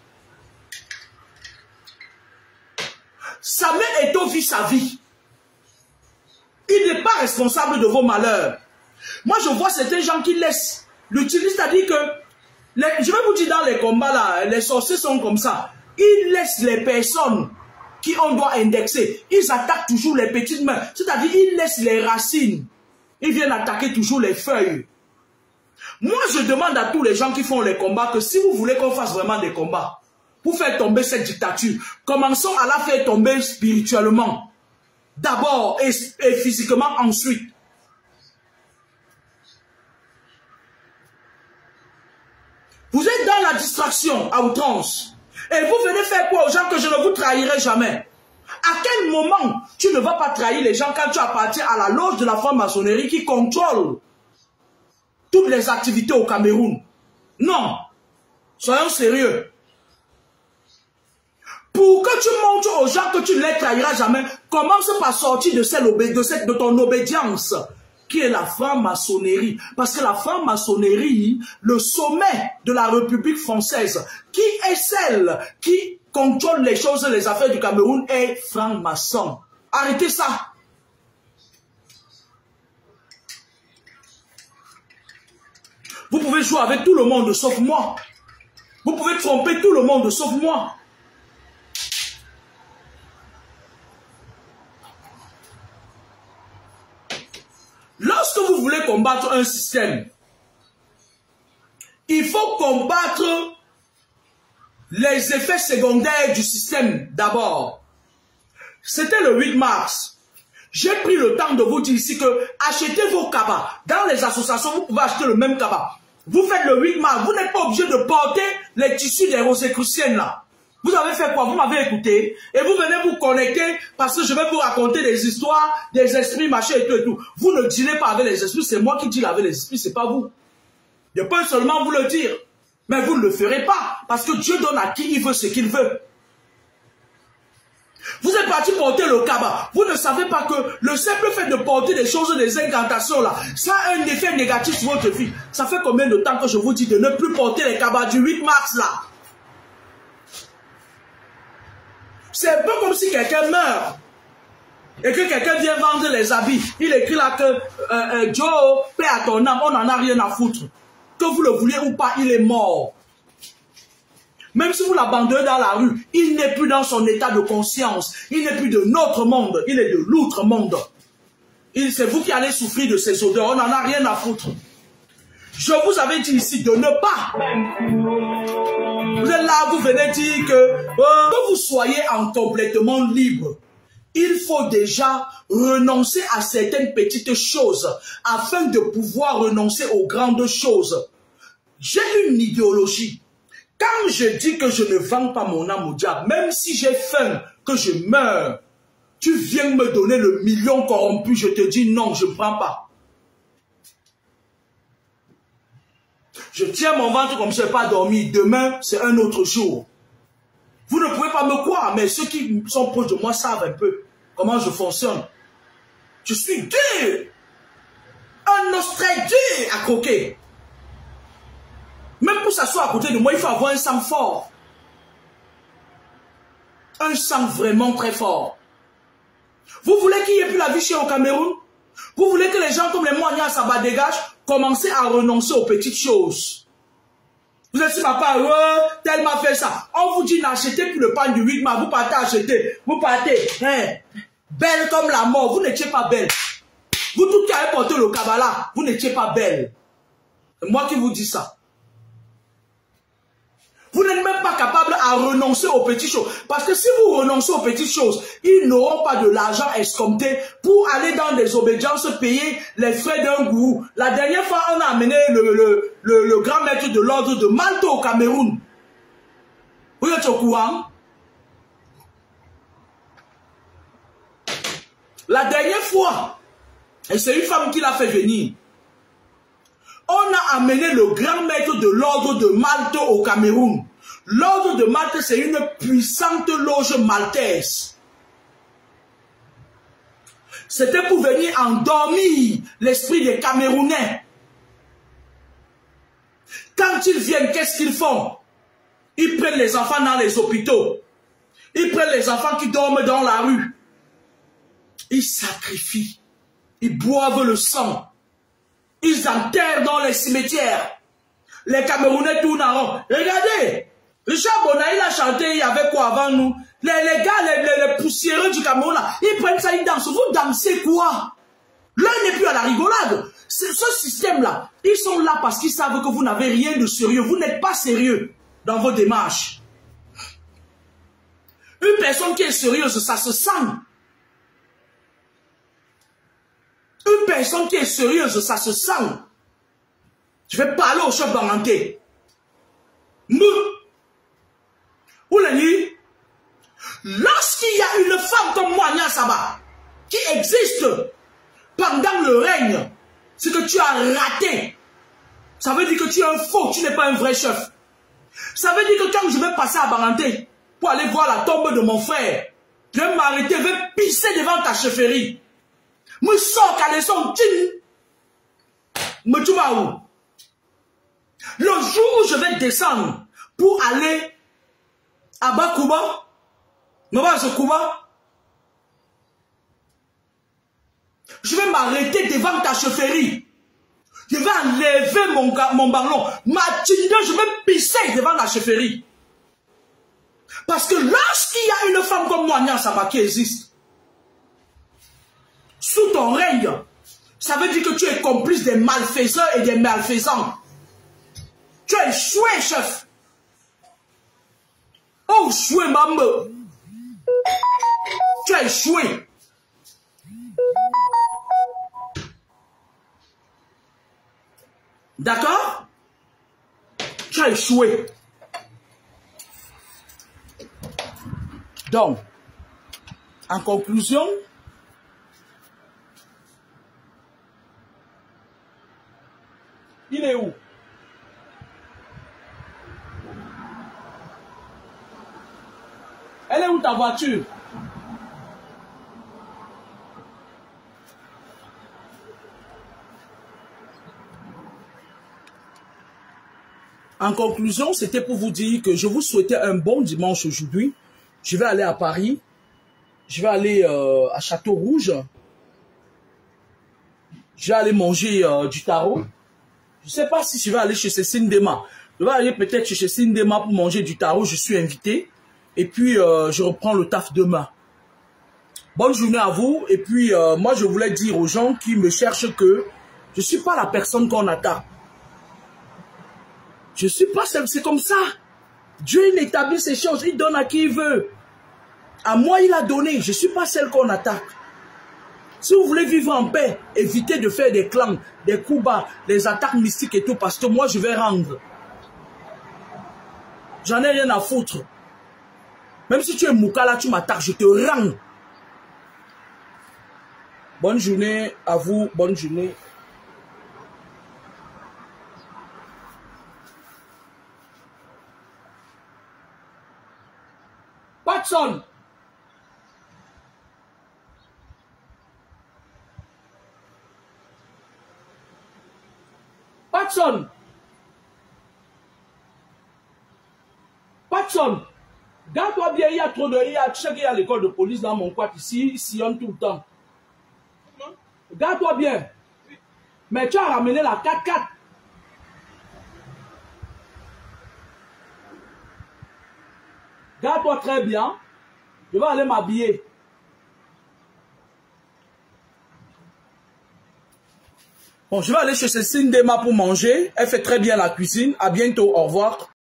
Samuel Eto'o vit sa vie. Il n'est pas responsable de vos malheurs. Moi, je vois certains gens qui laissent l'utiliser, c'est-à-dire que, les, je vais vous dire dans les combats là, les sorciers sont comme ça. Ils laissent les personnes qui on doit indexer. Ils attaquent toujours les petites mains. C'est-à-dire, ils laissent les racines. Ils viennent attaquer toujours les feuilles. Moi, je demande à tous les gens qui font les combats que si vous voulez qu'on fasse vraiment des combats, pour faire tomber cette dictature, commençons à la faire tomber spirituellement. D'abord et, et physiquement ensuite. Vous êtes dans la distraction à outrance. Et vous venez faire quoi aux gens que je ne vous trahirai jamais? À quel moment tu ne vas pas trahir les gens quand tu appartiens à la loge de la franc-maçonnerie qui contrôle toutes les activités au Cameroun? Non. Soyons sérieux. Pour que tu montres aux gens que tu ne les trahiras jamais, commence par sortir de, celle de, cette, de ton obédience, qui est la franc-maçonnerie. Parce que la franc-maçonnerie, le sommet de la République française, qui est celle qui contrôle les choses et les affaires du Cameroun, est franc-maçon. Arrêtez ça. Vous pouvez jouer avec tout le monde sauf moi. Vous pouvez tromper tout le monde sauf moi. Lorsque vous voulez combattre un système, il faut combattre les effets secondaires du système d'abord. C'était le huit mars. J'ai pris le temps de vous dire ici que achetez vos cabas. Dans les associations, vous pouvez acheter le même cabas. Vous faites le huit mars, vous n'êtes pas obligé de porter les tissus des Rosicruciennes là. Vous avez fait quoi? Vous m'avez écouté et vous venez vous connecter parce que je vais vous raconter des histoires, des esprits, machin et tout et tout. Vous ne dealez pas avec les esprits, c'est moi qui deal avec les esprits, c'est pas vous. Je peux seulement vous le dire, mais vous ne le ferez pas parce que Dieu donne à qui il veut ce qu'il veut. Vous êtes parti porter le cabas. Vous ne savez pas que le simple fait de porter des choses, des incantations là, ça a un effet négatif sur votre vie. Ça fait combien de temps que je vous dis de ne plus porter les cabas du huit mars là? C'est un peu comme si quelqu'un meurt et que quelqu'un vient vendre les habits. Il écrit là que euh, euh, Joe, paix à ton âme, on n'en a rien à foutre. Que vous le vouliez ou pas, il est mort. Même si vous l'abandonnez dans la rue, il n'est plus dans son état de conscience. Il n'est plus de notre monde, il est de l'autre monde. C'est vous qui allez souffrir de ces odeurs, on n'en a rien à foutre. Je vous avais dit ici de ne pas. Vous êtes là, vous venez dire que, euh, que vous soyez en complètement libre. Il faut déjà renoncer à certaines petites choses afin de pouvoir renoncer aux grandes choses. J'ai une idéologie. Quand je dis que je ne vends pas mon âme au diable, même si j'ai faim, que je meurs, tu viens me donner le million corrompu, je te dis non, je ne prends pas. Je tiens mon ventre comme je n'ai pas dormi. Demain, c'est un autre jour. Vous ne pouvez pas me croire, mais ceux qui sont proches de moi savent un peu comment je fonctionne. Je suis dur. Un os très dur à croquer. Même pour s'asseoir à côté de moi, il faut avoir un sang fort. Un sang vraiment très fort. Vous voulez qu'il n'y ait plus la vie chère au Cameroun? Vous voulez que les gens comme les Moignards Saba dégagent? Commencez à renoncer aux petites choses. Vous êtes si papa, ouais, tel m'a fait ça. On vous dit n'achetez plus le pain du huit mois, vous partez acheter. Vous partez, hein, belle comme la mort, vous n'étiez pas belle. Vous tous qui avez porté le Kabbalah, vous n'étiez pas belle. C'est moi qui vous dis ça. Vous n'êtes même pas capable à renoncer aux petites choses. Parce que si vous renoncez aux petites choses, ils n'auront pas de l'argent escompté pour aller dans des obédiences, payer les frais d'un gourou. La dernière fois, on a amené le, le, le, le grand maître de l'ordre de Malte au Cameroun. Vous êtes au courant? La dernière fois, et c'est une femme qui l'a fait venir, on a amené le grand maître de l'ordre de Malte au Cameroun. L'ordre de Malte, c'est une puissante loge maltaise. C'était pour venir endormir l'esprit des Camerounais. Quand ils viennent, qu'est-ce qu'ils font? Ils prennent les enfants dans les hôpitaux. Ils prennent les enfants qui dorment dans la rue. Ils sacrifient. Ils boivent le sang. Ils enterrent dans les cimetières. Les Camerounais tournent en rond. Regardez, Richard Bona, il a chanté, il y avait quoi avant nous? Les, les gars, les, les, les poussiéreux du Cameroun, là, ils prennent ça, ils dansent. Vous dansez quoi? L'un n'est plus à la rigolade. Ce système-là, ils sont là parce qu'ils savent que vous n'avez rien de sérieux. Vous n'êtes pas sérieux dans vos démarches. Une personne qui est sérieuse, ça se sent. Une personne qui est sérieuse, ça se sent. Je vais parler au chef d'Anganté. Me. Oulani. Lorsqu'il y a une femme comme moi, Nia Saba, qui existe pendant le règne, c'est que tu as raté. Ça veut dire que tu es un faux, tu n'es pas un vrai chef. Ça veut dire que quand je vais passer à Banganté pour aller voir la tombe de mon frère, je vais m'arrêter, je vais pisser devant ta chefferie. Me sors caleçon, tin. Me tu vas où? Le jour où je vais descendre pour aller à Bakuba, me va à Kuba, je vais m'arrêter devant ta chefferie. Je vais enlever mon, mon ballon. Ma tinde, je vais pisser devant la chefferie. Parce que lorsqu'il y a une femme comme moi, Nia Saba, qui existe, sous ton règne, ça veut dire que tu es complice des malfaiseurs et des malfaisants. Tu as échoué, chef. Oh, échoué, maman. Tu as échoué. D'accord? Tu as échoué. Donc, en conclusion, il est où? Elle est où ta voiture? En conclusion, c'était pour vous dire que je vous souhaitais un bon dimanche aujourd'hui. Je vais aller à Paris. Je vais aller euh, à Château-Rouge. Je vais aller manger euh, du taro. Je ne sais pas si je vais aller chez Cécile Dema. Je vais aller peut-être chez Cécile Dema pour manger du taro. Je suis invité. Et puis, euh, je reprends le taf demain. Bonne journée à vous. Et puis, euh, moi, je voulais dire aux gens qui me cherchent que je ne suis pas la personne qu'on attend. Je ne suis pas seul, c'est comme ça. Dieu, il établit ces choses, il donne à qui il veut. À moi, il a donné. Je ne suis pas celle qu'on attaque. Si vous voulez vivre en paix, évitez de faire des clans, des coups bas, des attaques mystiques et tout, parce que moi, je vais rendre. J'en ai rien à foutre. Même si tu es Moukala, tu m'attaques, je te rends. Bonne journée à vous, bonne journée. Watson. Watson. Watson. Garde-toi bien, il y a trop de... Il y a, tu sais qu'il y a l'école de police dans mon quart ici, il sillonne tout le temps. Garde-toi bien. Mais tu as ramené la quatre quatre. Garde-toi très bien. Je vais aller m'habiller. Bon, je vais aller chez Cécile Dema pour manger. Elle fait très bien la cuisine. À bientôt. Au revoir.